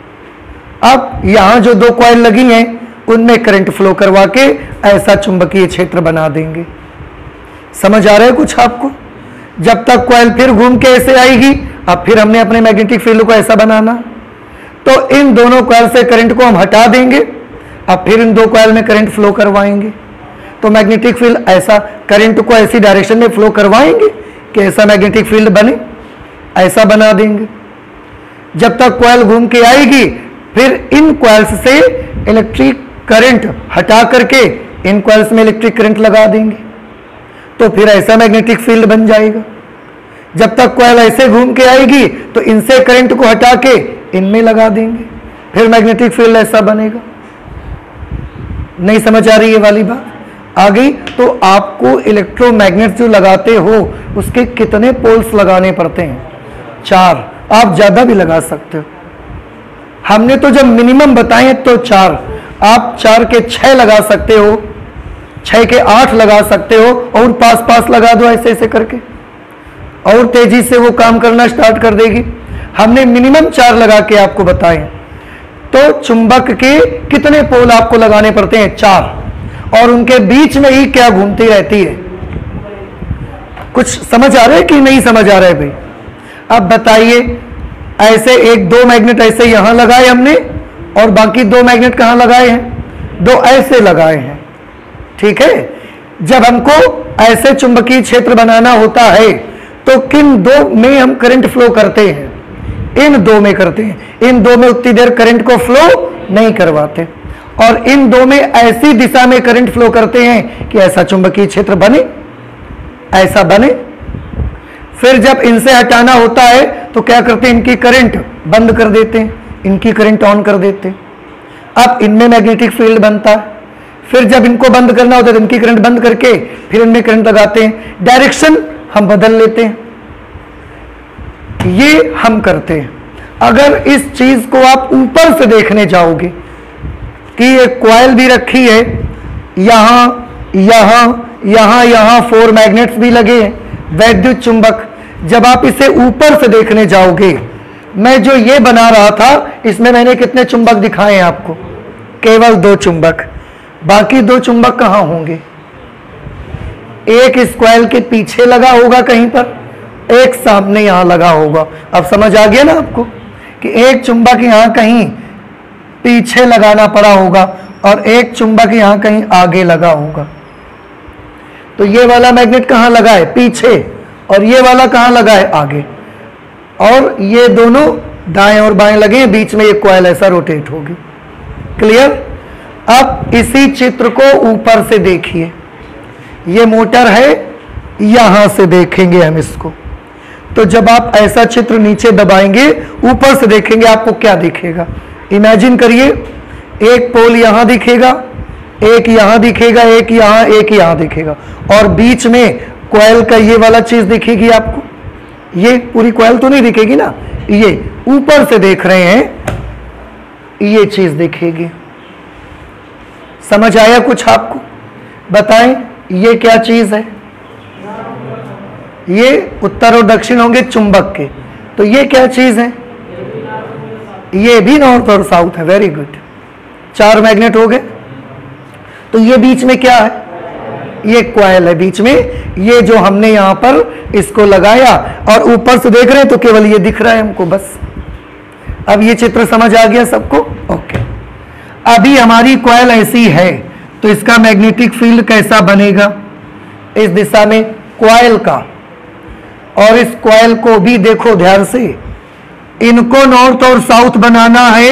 अब यहां जो 2 कॉइल लगी हैं उनमें करंट फ्लो करवा के ऐसा चुंबकीय क्षेत्र बना देंगे। समझ आ रहा है कुछ आपको? जब तक कॉइल फिर घूम के ऐसे आएगी, अब फिर हमने अपने मैग्नेटिक फील्ड को ऐसा बनाना, तो इन दोनों कॉइल से करंट को हम हटा देंगे, अब फिर इन 2 कॉइल में करंट फ्लो करवाएंगे। तो मैग्नेटिक फील्ड ऐसा, करंट को ऐसी डायरेक्शन में फ्लो करवाएंगे कि ऐसा मैग्नेटिक फील्ड बने, ऐसा बना देंगे। जब तक कॉइल घूम के आएगी फिर इन कॉइल्स से इलेक्ट्रिक करंट हटा करके इन कॉइल्स में इलेक्ट्रिक करंट लगा देंगे, तो फिर ऐसा मैग्नेटिक फील्ड बन जाएगा। जब तक कॉइल ऐसे घूम के आएगी तो इनसे करंट को हटा के इनमें लगा देंगे, फिर मैग्नेटिक फील्ड ऐसा बनेगा। नहीं समझ आ रही है वाली बात? आ गई? तो आपको इलेक्ट्रोमैग्नेट जो लगाते हो उसके कितने पोल्स लगाने पड़ते हैं? 4। आप ज्यादा भी लगा सकते हो, हमने तो जब मिनिमम बताए तो 4, आप 4 के 6 लगा सकते हो, 6 के 8 लगा सकते हो, और पास पास लगा दो ऐसे ऐसे करके, और तेजी से वो काम करना स्टार्ट कर देगी। हमने मिनिमम 4 लगा के आपको बताए। तो चुंबक के कितने पोल आपको लगाने पड़ते हैं? 4, और उनके बीच में ही क्या घूमती रहती है? कुछ समझ आ रहा है कि नहीं समझ आ रहा है भाई? अब बताइए, ऐसे 1-2 मैग्नेट ऐसे यहां लगाए हमने, और बाकी 2 मैग्नेट कहां लगाए हैं? 2 ऐसे लगाए हैं, ठीक है। जब हमको ऐसे चुंबकीय क्षेत्र बनाना होता है तो किन 2 में हम करंट फ्लो करते हैं? इन 2 में करते हैं। इन 2 में उतनी देर करंट को फ्लो नहीं करवाते, और इन 2 में ऐसी दिशा में करंट फ्लो करते हैं कि ऐसा चुंबकीय क्षेत्र बने, ऐसा बने। फिर जब इनसे हटाना होता है तो क्या करते हैं? इनकी करंट बंद कर देते हैं, इनकी करंट ऑन कर देते हैं। अब इनमें मैग्नेटिक फील्ड बनता है। फिर जब इनको बंद करना होता है तो इनकी करंट बंद करके फिर इनमें करंट लगाते हैं, डायरेक्शन हम बदल लेते हैं। ये हम करते हैं। अगर इस चीज को आप ऊपर से देखने जाओगे कि ये कॉइल भी रखी है, यहां यहां यहां यहां 4 मैग्नेट्स भी लगे हैं, वैद्युत चुंबक। जब आप इसे ऊपर से देखने जाओगे, मैं जो ये बना रहा था इसमें मैंने कितने चुंबक दिखाए हैं आपको? केवल 2 चुंबक। बाकी 2 चुंबक कहां होंगे? एक इस कॉइल के पीछे लगा होगा कहीं पर, एक सामने यहां लगा होगा। अब समझ आ गया ना आपको कि एक चुंबक यहां कहीं पीछे लगाना पड़ा होगा और एक चुंबक यहां कहीं आगे लगा होगा। तो ये वाला मैग्नेट कहां लगा है? पीछे, और ये वाला कहां लगा है? आगे। और ये दोनों दाएं और बाएं लगे हैं, बीच में ये कॉइल ऐसा रोटेट होगी। क्लियर? अब इसी चित्र को ऊपर से देखिए, ये मोटर है, यहां से देखेंगे हम इसको। तो जब आप ऐसा चित्र नीचे दबाएंगे, ऊपर से देखेंगे, आपको क्या दिखेगा? इमेजिन करिए, एक पोल यहां दिखेगा, एक यहां दिखेगा, एक यहां दिखेगा, और बीच में कॉइल का ये वाला चीज दिखेगी आपको। ये पूरी कॉइल तो नहीं दिखेगी ना, ये ऊपर से देख रहे हैं, ये चीज दिखेगी। समझ आया कुछ आपको? बताएं, ये क्या चीज है? ये उत्तर और दक्षिण होंगे चुंबक के, तो ये क्या चीज है? ये भी नॉर्थ और साउथ है। वेरी गुड, 4 मैग्नेट हो गए। तो ये बीच में क्या है? ये कॉइल है बीच में, ये जो हमने यहां पर इसको लगाया, और ऊपर से देख रहे हैं तो केवल ये दिख रहा है हमको बस। अब ये चित्र समझ आ गया सबको? ओके। अभी हमारी कॉइल ऐसी है तो इसका मैग्नेटिक फील्ड कैसा बनेगा? इस दिशा में कॉइल का, और इस कॉइल को भी देखो ध्यान से, इनको नॉर्थ और साउथ बनाना है,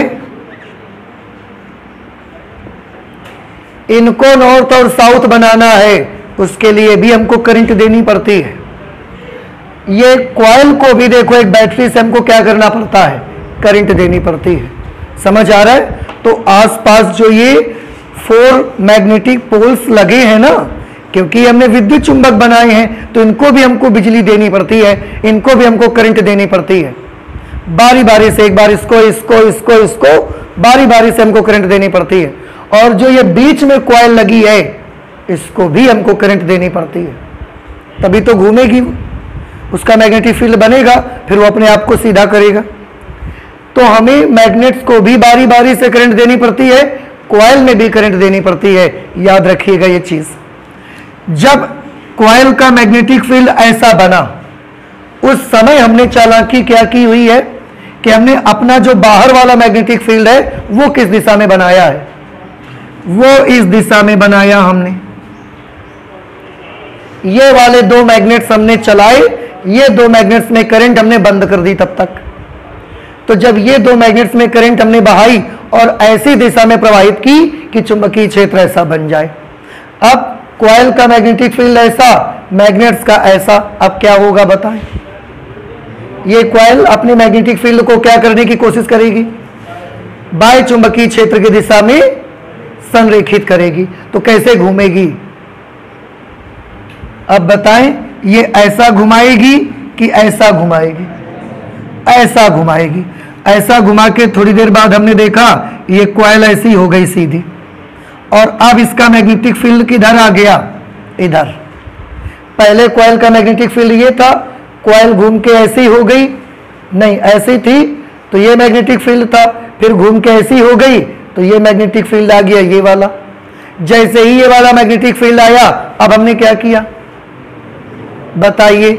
इनको नॉर्थ और साउथ बनाना है, उसके लिए भी हमको करंट देनी पड़ती है। ये कॉइल को भी देखो एक बैटरी से हमको क्या करना पड़ता है? करंट देनी पड़ती है। समझ आ रहा है? तो आसपास जो ये 4 मैग्नेटिक पोल्स लगे हैं ना, क्योंकि हमने विद्युत चुंबक बनाए हैं तो इनको भी हमको बिजली देनी पड़ती है, इनको भी हमको करंट देनी पड़ती है। बारी बारी से, एक बार इसको इसको इसको इसको बारी बारी से हमको करंट देनी पड़ती है। और जो ये बीच में कॉइल लगी है इसको भी हमको करंट देनी पड़ती है, तभी तो घूमेगी, उसका मैग्नेटिक फील्ड बनेगा, फिर वो अपने आप को सीधा करेगा। तो हमें मैग्नेट्स को भी बारी बारी से करंट देनी पड़ती है, कॉइल में भी करंट देनी पड़ती है। याद रखिएगा ये चीज। जब कॉइल का मैग्नेटिक फील्ड ऐसा बना, उस समय हमने चालाकी क्या की हुई है कि हमने अपना जो बाहर वाला मैग्नेटिक फील्ड है वो किस दिशा में बनाया है? वो इस दिशा में बनाया हमने। ये वाले 2 मैग्नेट्स हमने चलाए, ये 2 मैग्नेट्स में करंट हमने बंद कर दी तब तक। तो जब ये 2 मैग्नेट्स में करंट हमने बहाई और ऐसी दिशा में प्रवाहित की कि चुंबकीय क्षेत्र ऐसा बन जाए। अब कॉइल का मैग्नेटिक फील्ड ऐसा, मैग्नेट्स का ऐसा, अब क्या होगा बताएं? ये कॉइल अपने मैग्नेटिक फील्ड को क्या करने की कोशिश करेगी? बाह्य चुंबकीय क्षेत्र की दिशा में संरेखित करेगी। तो कैसे घूमेगी? अब बताएं, ये ऐसा घुमाएगी कि ऐसा घुमाएगी? ऐसा घुमाएगी। ऐसा घुमा के थोड़ी देर बाद हमने देखा ये कॉइल ऐसी हो गई सीधी, और अब इसका मैग्नेटिक फील्ड किधर आ गया? इधर। पहले कॉइल का मैग्नेटिक फील्ड ये था, कॉइल घूम के ऐसी हो गई, नहीं ऐसी थी तो ये मैग्नेटिक फील्ड था, फिर घूम के ऐसी हो गई तो ये मैग्नेटिक फील्ड आ गया ये वाला। जैसे ही ये वाला मैग्नेटिक फील्ड आया, अब हमने क्या किया बताइए?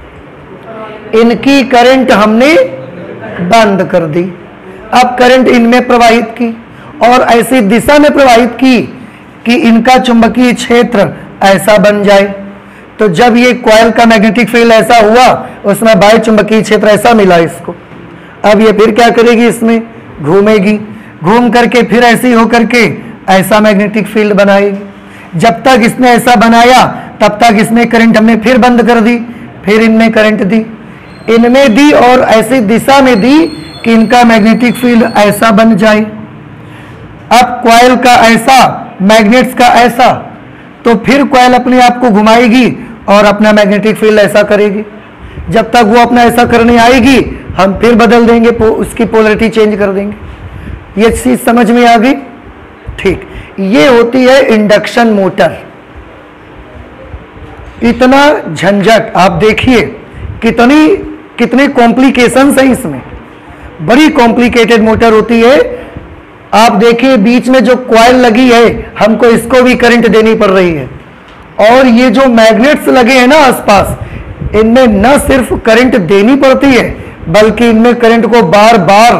इनकी करंट हमने बंद कर दी। अब करंट इनमें प्रवाहित की और ऐसी दिशा में प्रवाहित की कि इनका चुंबकीय क्षेत्र ऐसा बन जाए। तो जब ये कॉइल का मैग्नेटिक फील्ड ऐसा हुआ, उसमें बाह्य चुंबकीय क्षेत्र ऐसा मिला इसको। अब ये फिर क्या करेगी? इसमें घूमेगी, घूम करके फिर ऐसी होकर के ऐसा मैग्नेटिक फील्ड बनाएगी। जब तक इसने ऐसा बनाया तब तक इसमें करंट हमने फिर बंद कर दी, फिर इनमें करंट दी, इनमें दी और ऐसी दिशा में दी कि इनका मैग्नेटिक फील्ड ऐसा बन जाए। अब कॉइल का ऐसा, मैग्नेट्स का ऐसा, तो फिर कॉइल अपने आप को घुमाएगी और अपना मैग्नेटिक फील्ड ऐसा करेगी। जब तक वो अपना ऐसा करने आएगी हम फिर बदल देंगे, उसकी पोलरिटी चेंज कर देंगे। ये चीज समझ में आ गई? ठीक। ये होती है इंडक्शन मोटर। इतना झंझट आप देखिए, कितने कॉम्प्लिकेशंस हैं इसमें, बड़ी कॉम्प्लिकेटेड मोटर होती है। आप देखिए बीच में जो कॉइल लगी है, हमको इसको भी करंट देनी पड़ रही है, और ये जो मैग्नेट्स लगे हैं ना आसपास, इनमें न सिर्फ करंट देनी पड़ती है बल्कि इनमें करंट को बार बार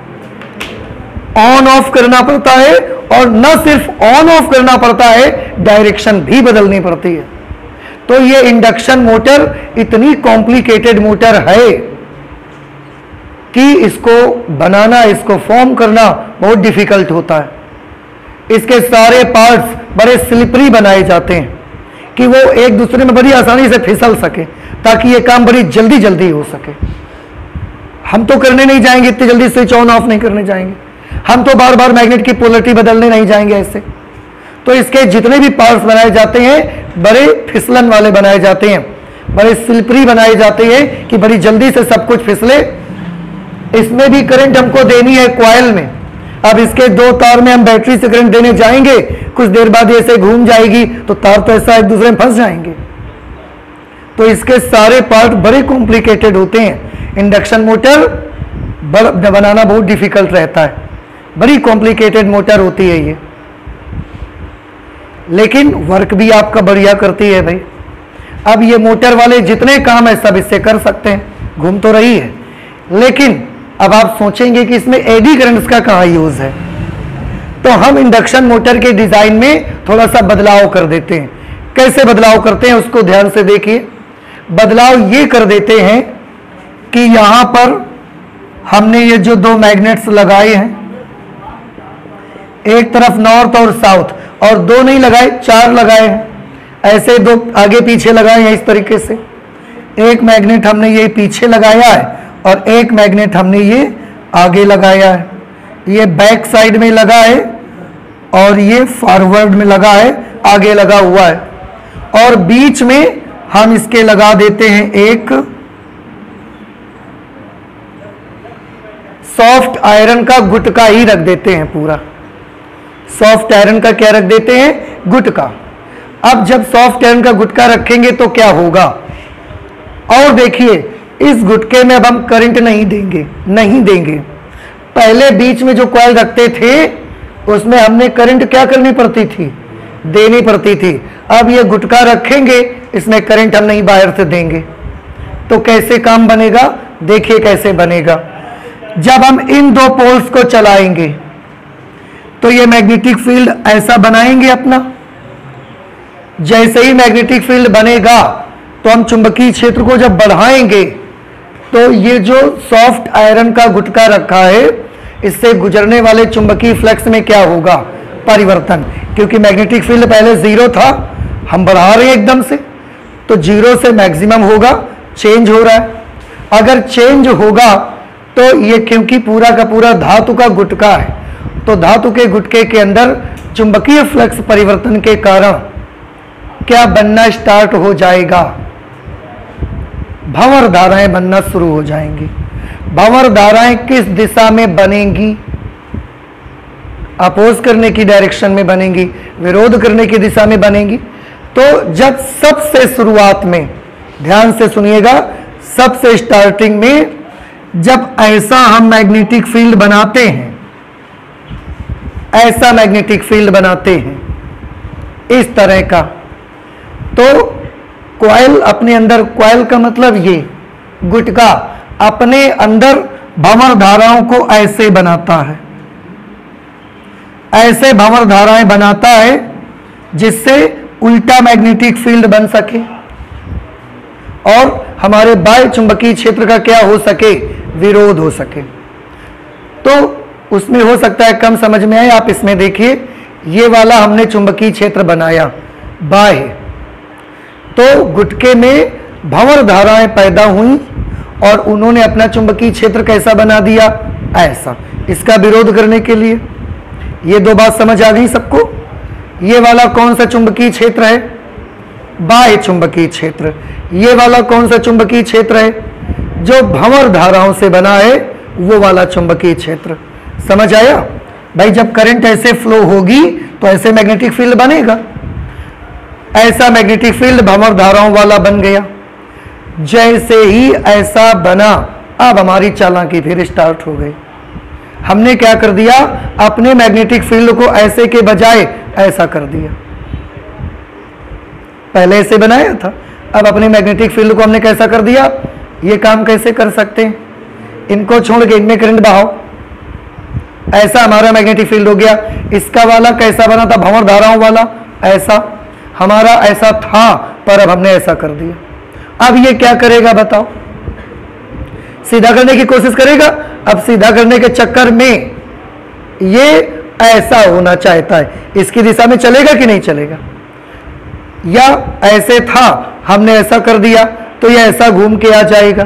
ऑन ऑफ करना पड़ता है, और न सिर्फ ऑन ऑफ करना पड़ता है, डायरेक्शन भी बदलनी पड़ती है। तो ये इंडक्शन मोटर इतनी कॉम्प्लिकेटेड मोटर है कि इसको बनाना, इसको फॉर्म करना बहुत डिफिकल्ट होता है। इसके सारे पार्ट्स बड़े स्लिपरी बनाए जाते हैं कि वो एक दूसरे में बड़ी आसानी से फिसल सके, ताकि ये काम बड़ी जल्दी जल्दी हो सके। हम तो करने नहीं जाएंगे इतनी जल्दी, स्विच ऑन ऑफ नहीं करने जाएंगे, हम तो बार बार मैग्नेट की पोलरिटी बदलने नहीं जाएंगे ऐसे। तो इसके जितने भी पार्ट्स बनाए जाते हैं बड़े फिसलन वाले बनाए जाते हैं, बड़े स्लिपरी बनाए जाते हैं कि बड़ी जल्दी से सब कुछ फिसले। इसमें भी करंट हमको देनी है कॉइल में। अब इसके 2 तार में हम बैटरी से करंट देने जाएंगे, कुछ देर बाद ये ऐसे घूम जाएगी तो तार तो ऐसा एक दूसरे में फंस जाएंगे। तो इसके सारे पार्ट बड़े कॉम्प्लिकेटेड होते हैं। इंडक्शन मोटर बनाना बहुत डिफिकल्ट रहता है, बड़ी कॉम्प्लिकेटेड मोटर होती है ये, लेकिन वर्क भी आपका बढ़िया करती है भाई। अब ये मोटर वाले जितने काम है सब इससे कर सकते हैं, घूम तो रही है, लेकिन अब आप सोचेंगे कि इसमें एडी करंट्स का कहाँ यूज है, तो हम इंडक्शन मोटर के डिजाइन में थोड़ा सा बदलाव कर देते हैं। कैसे बदलाव करते हैं उसको ध्यान से देखिए। बदलाव ये कर देते हैं कि यहां पर हमने ये जो दो मैग्नेट्स लगाए हैं, एक तरफ नॉर्थ और साउथ, और दो नहीं लगाए, 4 लगाए हैं, ऐसे दो आगे पीछे लगाए हैं इस तरीके से। एक मैग्नेट हमने ये पीछे लगाया है और एक मैग्नेट हमने ये आगे लगाया है। ये बैक साइड में लगा है और ये फॉरवर्ड में लगा है, आगे लगा हुआ है। और बीच में हम इसके लगा देते हैं एक सॉफ्ट आयरन का गुटका ही रख देते हैं। पूरा सॉफ्ट आयरन का क्या रख देते हैं? गुटका। अब जब सॉफ्ट आयरन का गुटका रखेंगे तो क्या होगा? और देखिए, इस गुटके में अब हम करंट नहीं देंगे। पहले बीच में जो कॉइल रखते थे उसमें हमने करंट क्या करनी पड़ती थी? देनी पड़ती थी। अब ये गुटका रखेंगे, इसमें करंट हम नहीं बाहर से देंगे। तो कैसे काम बनेगा? देखिए कैसे बनेगा। जब हम इन दो पोल्स को चलाएंगे तो ये मैग्नेटिक फील्ड ऐसा बनाएंगे अपना। जैसे ही मैग्नेटिक फील्ड बनेगा तो हम चुंबकीय क्षेत्र को जब बढ़ाएंगे तो ये जो सॉफ्ट आयरन का गुटका रखा है इससे गुजरने वाले चुंबकीय फ्लक्स में क्या होगा? परिवर्तन। क्योंकि मैग्नेटिक फील्ड पहले 0 था, हम बढ़ा रहे हैं एकदम से, तो 0 से मैक्सिमम होगा, चेंज हो रहा है। अगर चेंज होगा तो ये क्योंकि पूरा का पूरा धातु का गुटका है, तो धातु के गुटके के अंदर चुंबकीय फ्लक्स परिवर्तन के कारण क्या बनना स्टार्ट हो जाएगा? भंवर धाराएं बनना शुरू हो जाएंगी। भंवर धाराएं किस दिशा में बनेंगी? अपोज करने की डायरेक्शन में बनेंगी, विरोध करने की दिशा में बनेंगी। तो जब सबसे शुरुआत में, ध्यान से सुनिएगा, सबसे स्टार्टिंग में जब ऐसा हम मैग्नेटिक फील्ड बनाते हैं, ऐसा मैग्नेटिक फील्ड बनाते हैं इस तरह का, तो कॉइल अपने अंदर, कॉइल का मतलब ये गुटका अपने अंदर भंवर धाराओं को ऐसे बनाता है, ऐसे भंवर धाराएं बनाता है जिससे उल्टा मैग्नेटिक फील्ड बन सके और हमारे बाह्य चुंबकीय क्षेत्र का क्या हो सके? विरोध हो सके। तो उसमें हो सकता है कम समझ में आए। आप इसमें देखिए, ये वाला हमने चुंबकीय क्षेत्र बनाया बाह्य, तो गुटके में भंवर धाराएं पैदा हुई और उन्होंने अपना चुंबकीय क्षेत्र कैसा बना दिया? ऐसा, इसका विरोध करने के लिए। ये दो बात समझ आ गई सबको? ये वाला कौन सा चुंबकीय क्षेत्र है? बाह्य चुंबकीय क्षेत्र। ये वाला कौन सा चुंबकीय क्षेत्र है? जो भंवर धाराओं से बना है, वो वाला चुंबकीय क्षेत्र। समझ आया भाई? जब करंट ऐसे फ्लो होगी तो ऐसे मैग्नेटिक फील्ड बनेगा। ऐसा मैग्नेटिक फील्ड भंवर धाराओं वाला बन गया। जैसे ही ऐसा बना, अब हमारी चालाकी फिर स्टार्ट हो गई। हमने क्या कर दिया? अपने मैग्नेटिक फील्ड को ऐसे के बजाय ऐसा कर दिया। पहले ऐसे बनाया था, अब अपने मैग्नेटिक फील्ड को हमने कैसा कर दिया? ये काम कैसे कर सकते हैं? इनको छोड़ के इनमें करंट बहाओ, ऐसा हमारा मैग्नेटिक फील्ड हो गया। इसका वाला कैसा बना था? भंवर धाराओं वाला। ऐसा हमारा ऐसा था, पर अब हमने ऐसा कर दिया। अब ये क्या करेगा बताओ? सीधा करने की कोशिश करेगा। अब सीधा करने के चक्कर में ये ऐसा होना चाहता है, इसकी दिशा में चलेगा कि नहीं चलेगा? या ऐसे था, हमने ऐसा कर दिया तो ये ऐसा घूम के आ जाएगा।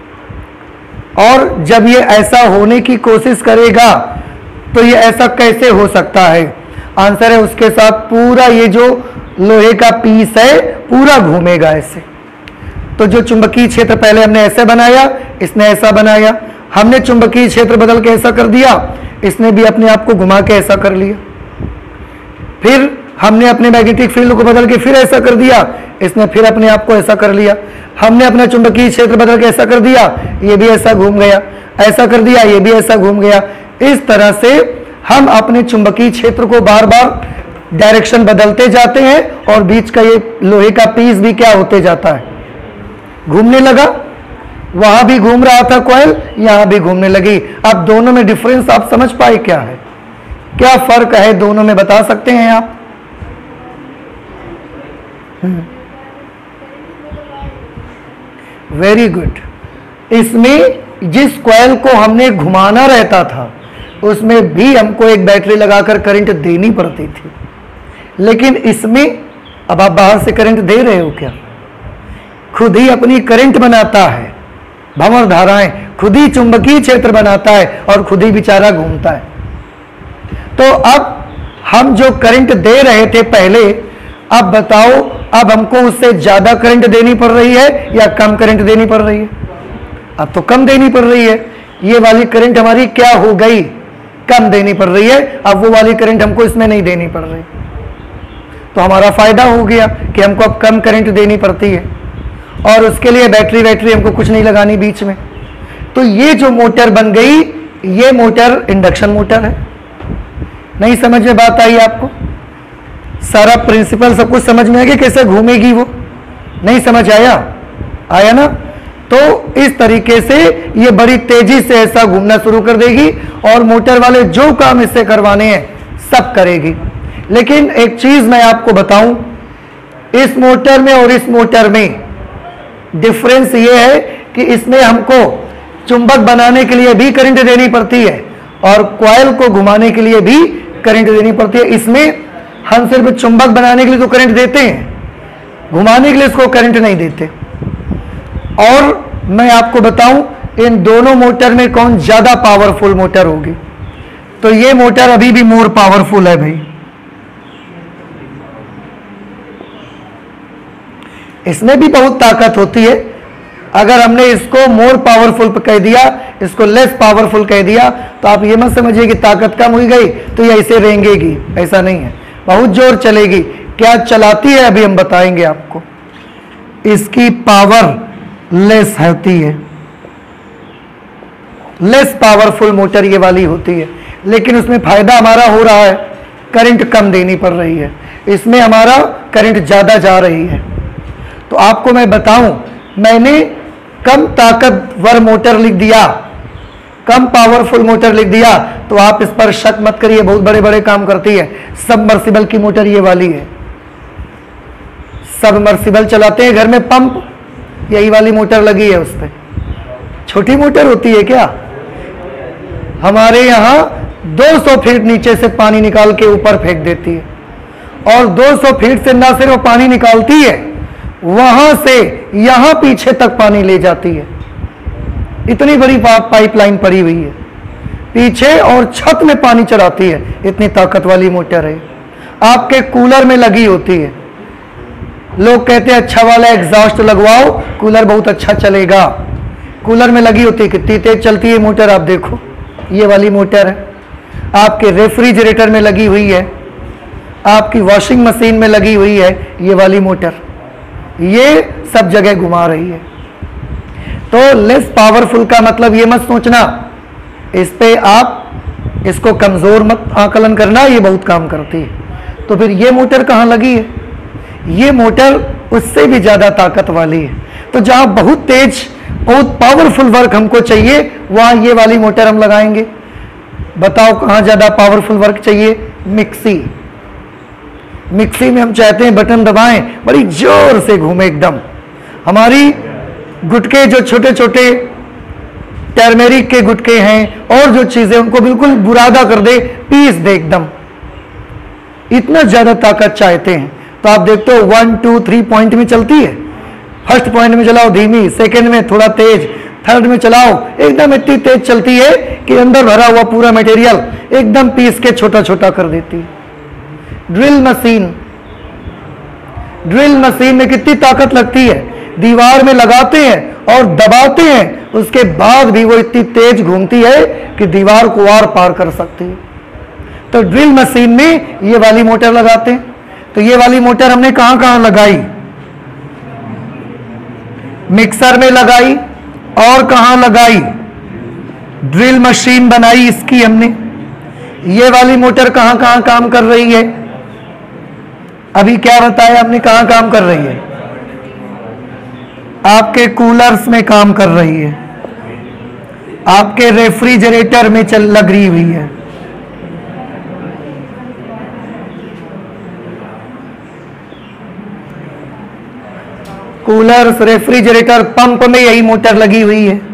और जब ये ऐसा होने की कोशिश करेगा तो ये ऐसा कैसे हो सकता है? आंसर है उसके साथ पूरा ये जो लोहे का पीस है पूरा घूमेगा ऐसे। तो जो चुंबकीय क्षेत्र पहले हमने ऐसे बनाया, इसने ऐसा बनाया, हमने चुंबकीय क्षेत्र बदल के ऐसा कर दिया, इसने भी अपने आप को घुमा के ऐसा कर लिया। फिर हमने अपने मैग्नेटिक फील्ड को बदल के फिर ऐसा कर दिया, इसने फिर अपने आप को ऐसा कर लिया। हमने अपना चुंबकीय क्षेत्र बदल के ऐसा कर दिया, ये भी ऐसा घूम गया। ऐसा कर दिया, ये भी ऐसा घूम गया। इस तरह से हम अपने चुंबकीय क्षेत्र को बार बार डायरेक्शन बदलते जाते हैं और बीच का ये लोहे का पीस भी क्या होते जाता है? घूमने लगा। वहां भी घूम रहा था कॉइल, यहां भी घूमने लगी। अब दोनों में डिफरेंस आप समझ पाए क्या है, क्या फर्क है दोनों में, बता सकते हैं आप? Very good. इसमें जिस कॉइल को हमने घुमाना रहता था उसमें भी हमको एक बैटरी लगाकर करंट देनी पड़ती थी, लेकिन इसमें अब आप बाहर से करंट दे रहे हो क्या? खुद ही अपनी करंट बनाता है, भंवर धाराएं, खुद ही चुंबकीय क्षेत्र बनाता है और खुद ही बेचारा घूमता है। तो अब हम जो करंट दे रहे थे पहले, अब बताओ अब हमको उससे ज्यादा करंट देनी पड़ रही है या कम करंट देनी पड़ रही है? अब तो कम देनी पड़ रही है। ये वाली करंट हमारी क्या हो गई? कम देनी पड़ रही है। अब वो वाली करंट हमको इसमें नहीं देनी पड़ रही, तो हमारा फायदा हो गया कि हमको अब कम करंट देनी पड़ती है और उसके लिए बैटरी हमको कुछ नहीं लगानी बीच में। तो ये जो मोटर बन गई, ये मोटर इंडक्शन मोटर है। नहीं समझ में बात आई आपको? सारा प्रिंसिपल सब कुछ समझ में आ गया, कैसे घूमेगी वो? नहीं समझ आया? आया ना? तो इस तरीके से ये बड़ी तेजी से ऐसा घूमना शुरू कर देगी और मोटर वाले जो काम इससे करवाने हैं सब करेगी। लेकिन एक चीज मैं आपको बताऊं, इस मोटर में और इस मोटर में डिफरेंस ये है कि इसमें हमको चुंबक बनाने के लिए भी करंट देनी पड़ती है और कॉइल को घुमाने के लिए भी करंट देनी पड़ती है। इसमें हम सिर्फ चुंबक बनाने के लिए तो करंट देते हैं, घुमाने के लिए इसको करंट नहीं देते। और मैं आपको बताऊं, इन दोनों मोटर में कौन ज्यादा पावरफुल मोटर होगी? तो ये मोटर अभी भी मोर पावरफुल है भाई। इसमें भी बहुत ताकत होती है। अगर हमने इसको मोर पावरफुल कह दिया, इसको लेस पावरफुल कह दिया, तो आप ये मत समझिए कि ताकत कम हो गई तो ये ऐसे रेंगेगी, ऐसा नहीं है। बहुत जोर चलेगी। क्या चलाती है अभी हम बताएंगे आपको। इसकी पावर लेस होती है, लेस पावरफुल मोटर ये वाली होती है, लेकिन उसमें फायदा हमारा हो रहा है, करंट कम देनी पड़ रही है। इसमें हमारा करंट ज्यादा जा रही है। तो आपको मैं बताऊं, मैंने कम ताकतवर मोटर लिख दिया, कम पावरफुल मोटर लिख दिया, तो आप इस पर शक मत करिए, बहुत बड़े बड़े काम करती है। सबमर्सिबल की मोटर ये वाली है। सबमर्सिबल चलाते हैं घर में, पंप, यही वाली मोटर लगी है उस पर। छोटी मोटर होती है क्या? हमारे यहाँ 200 फीट नीचे से पानी निकाल के ऊपर फेंक देती है और 200 फीट से ना सिर्फ पानी निकालती है, वहां से यहां पीछे तक पानी ले जाती है। इतनी बड़ी पाइपलाइन पड़ी हुई है पीछे और छत में पानी चढ़ाती है। इतनी ताकत वाली मोटर है। आपके कूलर में लगी होती है। लोग कहते हैं अच्छा वाला एग्जॉस्ट लगवाओ, कूलर बहुत अच्छा चलेगा। कूलर में लगी होती है, कितनी तेज चलती है मोटर, आप देखो। ये वाली मोटर है। आपके रेफ्रिजरेटर में लगी हुई है, आपकी वॉशिंग मशीन में लगी हुई है ये वाली मोटर। ये सब जगह घुमा रही है। तो लेस पावरफुल का मतलब ये मत सोचना, इस पे आप इसको कमजोर मत आकलन करना, ये बहुत काम करती है। तो फिर ये मोटर कहाँ लगी है? ये मोटर उससे भी ज्यादा ताकत वाली है। तो जहां बहुत तेज, बहुत पावरफुल वर्क हमको चाहिए, वहां ये वाली मोटर हम लगाएंगे। बताओ कहां ज्यादा पावरफुल वर्क चाहिए? मिक्सी। मिक्सी में हम चाहते हैं बटन दबाएं, बड़ी जोर से घूमे एकदम। हमारी गुटके जो छोटे छोटे टर्मेरिक के गुटके हैं और जो चीजें, उनको बिल्कुल बुरादा कर दे, पीस दे एकदम। इतना ज्यादा ताकत चाहते हैं। तो आप देखते हो 1 2 3 पॉइंट में चलती है। फर्स्ट पॉइंट में चलाओ धीमी, सेकंड में थोड़ा तेज, थर्ड में चलाओ एकदम इतनी तेज चलती है कि अंदर भरा हुआ पूरा मटेरियल एकदम पीस के छोटा छोटा कर देती है। ड्रिल मशीन, ड्रिल मशीन में कितनी ताकत लगती है। दीवार में लगाते हैं और दबाते हैं, उसके बाद भी वो इतनी तेज घूमती है कि दीवार को आर पार कर सकती है। तो ड्रिल मशीन में ये वाली मोटर लगाते हैं। तो ये वाली मोटर हमने कहां कहां लगाई? मिक्सर में लगाई और कहां लगाई? ड्रिल मशीन बनाई इसकी हमने। ये वाली मोटर कहां कहां काम कर रही है? अभी क्या बताया आपने, कहां काम कर रही है? आपके कूलर्स में काम कर रही है, आपके रेफ्रिजरेटर में लग रही हुई है। कूलर्स, रेफ्रिजरेटर, पंप में यही मोटर लगी हुई है,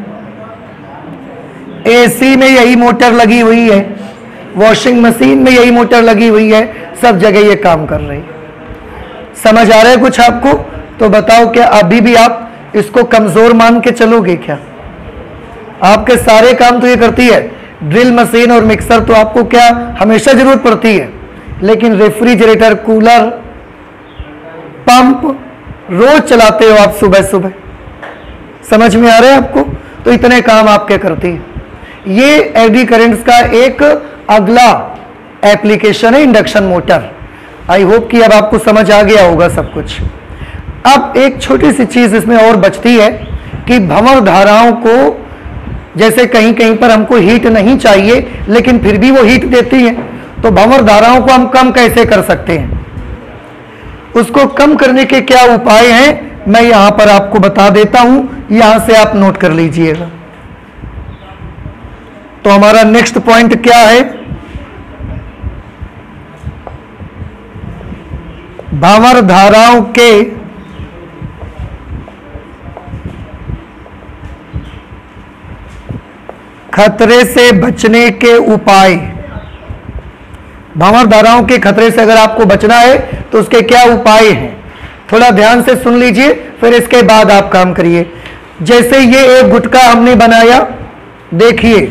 एसी में यही मोटर लगी हुई है, वॉशिंग मशीन में यही मोटर लगी हुई है, सब जगह ये काम कर रही है। समझ आ रहा है कुछ आपको? तो बताओ, क्या अभी भी आप इसको कमजोर मान के चलोगे क्या? आपके सारे काम तो ये करती है। ड्रिल मशीन और मिक्सर तो आपको क्या हमेशा जरूरत पड़ती है, लेकिन रेफ्रिजरेटर, कूलर, पंप रोज चलाते हो आप सुबह सुबह। समझ में आ रहा है आपको? तो इतने काम आपके करती है। ये एडी करेंट्स का एक अगला एप्लीकेशन है, इंडक्शन मोटर। आई होप कि अब आपको समझ आ गया होगा सब कुछ। अब एक छोटी सी चीज इसमें और बचती है कि भंवर धाराओं को, जैसे कहीं कहीं पर हमको हीट नहीं चाहिए लेकिन फिर भी वो हीट देती है, तो भंवर धाराओं को हम कम कैसे कर सकते हैं? उसको कम करने के क्या उपाय हैं, मैं यहां पर आपको बता देता हूं, यहां से आप नोट कर लीजिएगा। तो हमारा नेक्स्ट पॉइंट क्या है? भंवर धाराओं के खतरे से बचने के उपाय। भंवर धाराओं के खतरे से अगर आपको बचना है तो उसके क्या उपाय हैं, थोड़ा ध्यान से सुन लीजिए, फिर इसके बाद आप काम करिए। जैसे ये एक गुटका हमने बनाया, देखिए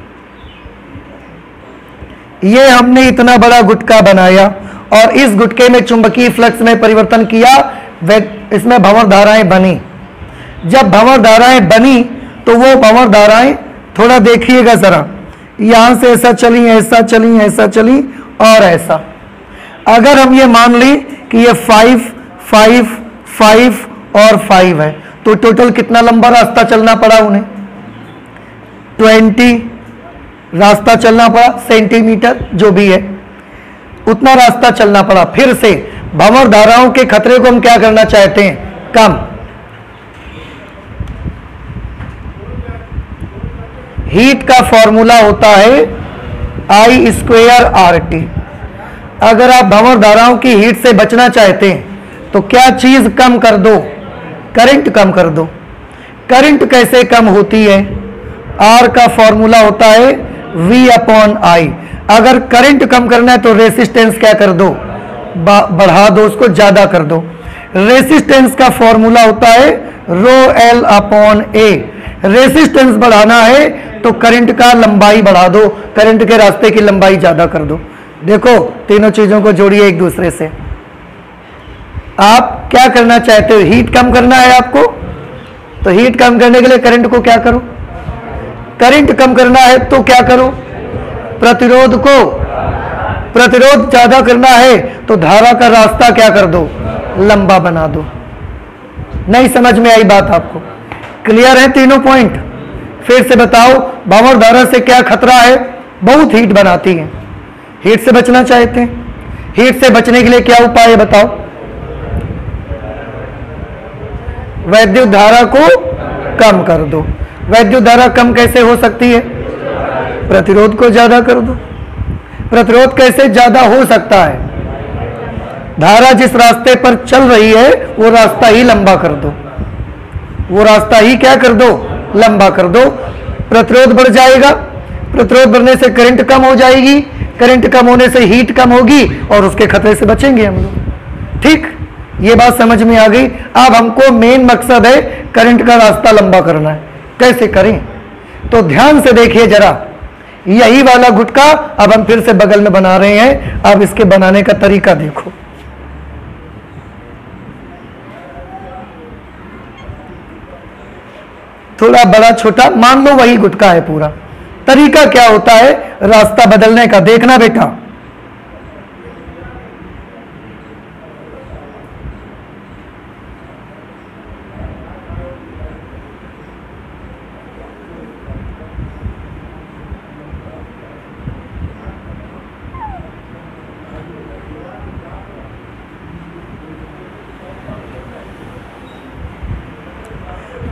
ये हमने इतना बड़ा गुटका बनाया और इस गुटके में चुंबकीय फ्लक्स में परिवर्तन किया, इसमें भंवर धाराएं बनी। जब भंवर धाराएं बनी तो वो भंवर धाराएं, थोड़ा देखिएगा जरा, यहां से ऐसा चली, ऐसा चली, ऐसा चली और ऐसा। अगर हम ये मान ली कि ये 5, 5, 5 और 5 है, तो टोटल कितना लंबा रास्ता चलना पड़ा उन्हें? 20 रास्ता चलना पड़ा, सेंटीमीटर जो भी है उतना रास्ता चलना पड़ा। फिर से भंवर धाराओं के खतरे को हम क्या करना चाहते हैं? कम। हीट का फॉर्मूला होता है I²RT। अगर आप भंवर धाराओं की हीट से बचना चाहते हैं तो क्या चीज कम कर दो? करंट कम कर दो। करंट कैसे कम होती है? R का फॉर्मूला होता है V/I। अगर करंट कम करना है तो रेसिस्टेंस क्या कर दो? बढ़ा दो, उसको ज्यादा कर दो। रेसिस्टेंस का फॉर्मूला होता है ρL/A। रेसिस्टेंस बढ़ाना है तो करंट का लंबाई बढ़ा दो, करंट के रास्ते की लंबाई ज्यादा कर दो। देखो, तीनों चीजों को जोड़िए एक दूसरे से। आप क्या करना चाहते हो? हीट कम करना है आपको, तो हीट कम करने के लिए करंट को क्या करो? करंट कम करना है तो क्या करो? प्रतिरोध ज्यादा करना है तो धारा का रास्ता क्या कर दो? लंबा बना दो। नहीं समझ में आई बात आपको? क्लियर है तीनों पॉइंट? फिर से बताओ, भंवर धारा से क्या खतरा है? बहुत हीट बनाती है। हीट से बचना चाहते हैं, हीट से बचने के लिए क्या उपाय है बताओ? वैद्युत धारा को कम कर दो। वैद्युत धारा कम कैसे हो सकती है? प्रतिरोध को ज्यादा कर दो। प्रतिरोध कैसे ज्यादा हो सकता है? धारा जिस रास्ते पर चल रही है वो रास्ता ही लंबा कर दो, वो रास्ता ही क्या कर दो? लंबा कर दो। प्रतिरोध बढ़ जाएगा, प्रतिरोध बढ़ने से करंट कम हो जाएगी, करंट कम होने से हीट कम होगी और उसके खतरे से बचेंगे हम लोग। ठीक, ये बात समझ में आ गई। अब हमको मेन मकसद है करंट का रास्ता लंबा करना है। कैसे करें? तो ध्यान से देखिए जरा, यही वाला गुटका अब हम फिर से बगल में बना रहे हैं। अब इसके बनाने का तरीका देखो। थोड़ा बड़ा छोटा मान लो वही गुटका है पूरा। तरीका क्या होता है रास्ता बदलने का? देखना बेटा,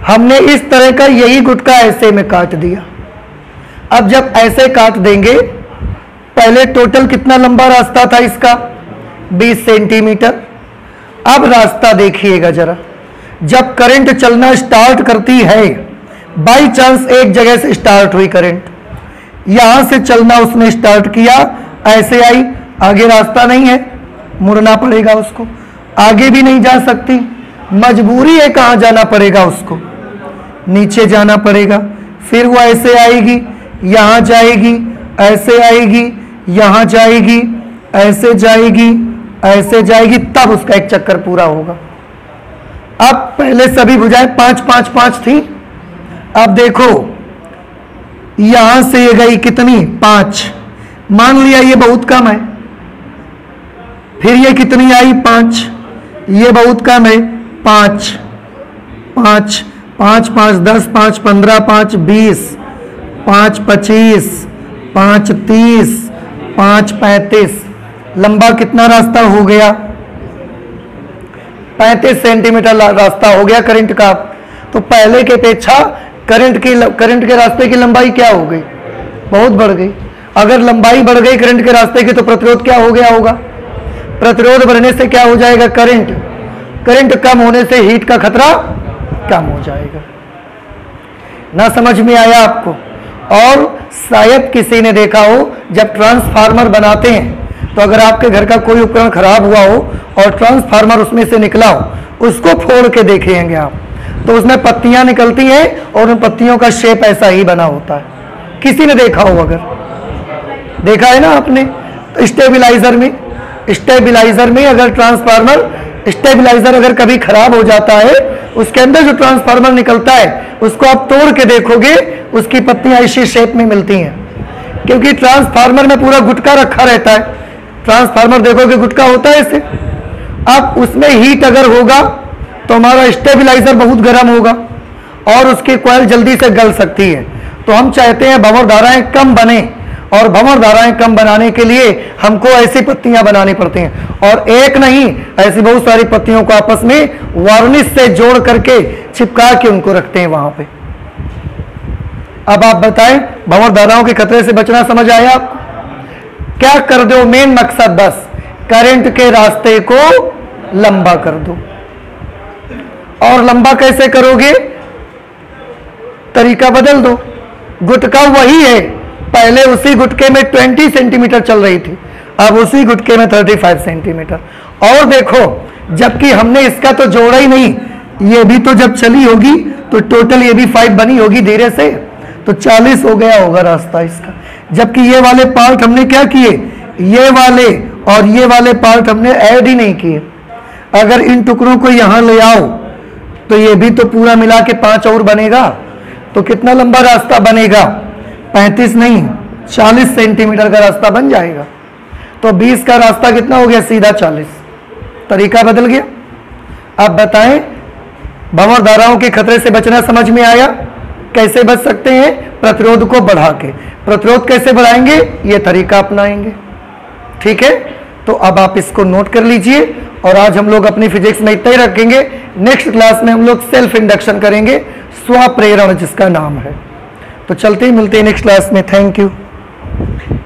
हमने इस तरह का यही गुटका ऐसे में काट दिया। अब जब ऐसे काट देंगे, पहले टोटल कितना लंबा रास्ता था इसका, 20 सेंटीमीटर। अब रास्ता देखिएगा जरा, जब करंट चलना स्टार्ट करती है, बाई चांस एक जगह से स्टार्ट हुई करंट, यहां से चलना उसने स्टार्ट किया, ऐसे आई, आगे रास्ता नहीं है, मुड़ना पड़ेगा उसको, आगे भी नहीं जा सकती, मजबूरी है कहां जाना पड़ेगा उसको, नीचे जाना पड़ेगा। फिर वो ऐसे आएगी, यहां जाएगी, ऐसे आएगी, यहां जाएगी, ऐसे जाएगी, ऐसे जाएगी, तब उसका एक चक्कर पूरा होगा। अब पहले सभी भुजाएं 5 5 5 थी, अब देखो यहां से ये गई कितनी, 5, मान लिया ये बहुत कम है, फिर ये कितनी आई, 5, ये बहुत कम है, 5 5 5 5 10 5 15 5 20 5 25 5 30 5 35, लंबा कितना रास्ता हो गया, 35 सेंटीमीटर रास्ता हो गया करंट का। तो पहले के अपेक्षा करंट के रास्ते की लंबाई क्या हो गई, बहुत बढ़ गई। अगर लंबाई बढ़ गई करंट के रास्ते की, तो प्रतिरोध क्या हो गया होगा, प्रतिरोध बढ़ने से क्या हो जाएगा, करंट कम होने से हीट का खतरा कम हो जाएगा। ना समझ में आया आपको? और शायद किसी ने देखा हो, जब ट्रांसफार्मर बनाते हैं तो अगर आपके घर का कोई उपकरण खराब हुआ हो और ट्रांसफार्मर उसमें से निकला हो, उसको फोड़ के देखेंगे आप, तो उसमें पत्तियां निकलती हैं और उन पत्तियों का शेप ऐसा ही बना होता है। किसी ने देखा हो, अगर देखा है ना आपने, तो स्टेबलाइजर में अगर ट्रांसफार्मर स्टेबलाइजर अगर कभी खराब हो जाता है, उसके अंदर जो ट्रांसफार्मर निकलता है उसको आप तोड़ के देखोगे, उसकी पत्तियां इसी शेप में मिलती हैं, क्योंकि ट्रांसफार्मर में पूरा गुटका रखा रहता है। ट्रांसफार्मर देखोगे गुटका होता है ऐसे। अब उसमें हीट अगर होगा तो हमारा स्टेबलाइजर बहुत गर्म होगा और उसकी कॉइल जल्दी से गल सकती है। तो हम चाहते हैं भंवर धाराएं कम बने, और भंवर धाराएं कम बनाने के लिए हमको ऐसी पत्तियां बनानी पड़ती हैं, और एक नहीं, ऐसी बहुत सारी पत्तियों को आपस में वार्निश से जोड़ करके चिपका के उनको रखते हैं वहां पे। अब आप बताएं, भंवर धाराओं के खतरे से बचना समझ आया आपको? क्या कर दो, मेन मकसद बस करंट के रास्ते को लंबा कर दो। और लंबा कैसे करोगे, तरीका बदल दो। गुटका वही है, पहले उसी गुटके में 20 सेंटीमीटर चल रही थी, अब उसी गुटके में 35 सेंटीमीटर। और देखो, जबकि हमने इसका तो जोड़ा ही नहीं, ये भी तो जब चली होगी तो टोटल ये भी 5 बनी होगी धीरे से, तो 40 हो गया होगा रास्ता इसका। जबकि ये वाले पार्ट हमने क्या किए, ये वाले और ये वाले पार्ट हमने ऐड ही नहीं किए। अगर इन टुकड़ों को यहां ले आओ तो ये भी तो पूरा मिला के 5 और बनेगा, तो कितना लंबा रास्ता बनेगा, 35 नहीं 40 सेंटीमीटर का रास्ता बन जाएगा। तो 20 का रास्ता कितना हो गया, सीधा 40। तरीका बदल गया। अब बताएं, भंवर धाराओं के खतरे से बचना समझ में आया? कैसे बच सकते हैं, प्रतिरोध को बढ़ा के। प्रतिरोध कैसे बढ़ाएंगे, ये तरीका अपनाएंगे। ठीक है, तो अब आप इसको नोट कर लीजिए। और आज हम लोग अपनी फिजिक्स में इतना ही रखेंगे। नेक्स्ट क्लास में हम लोग सेल्फ इंडक्शन करेंगे, स्वप्रेरण जिसका नाम है। तो चलते ही मिलते हैं नेक्स्ट क्लास में। Thank you.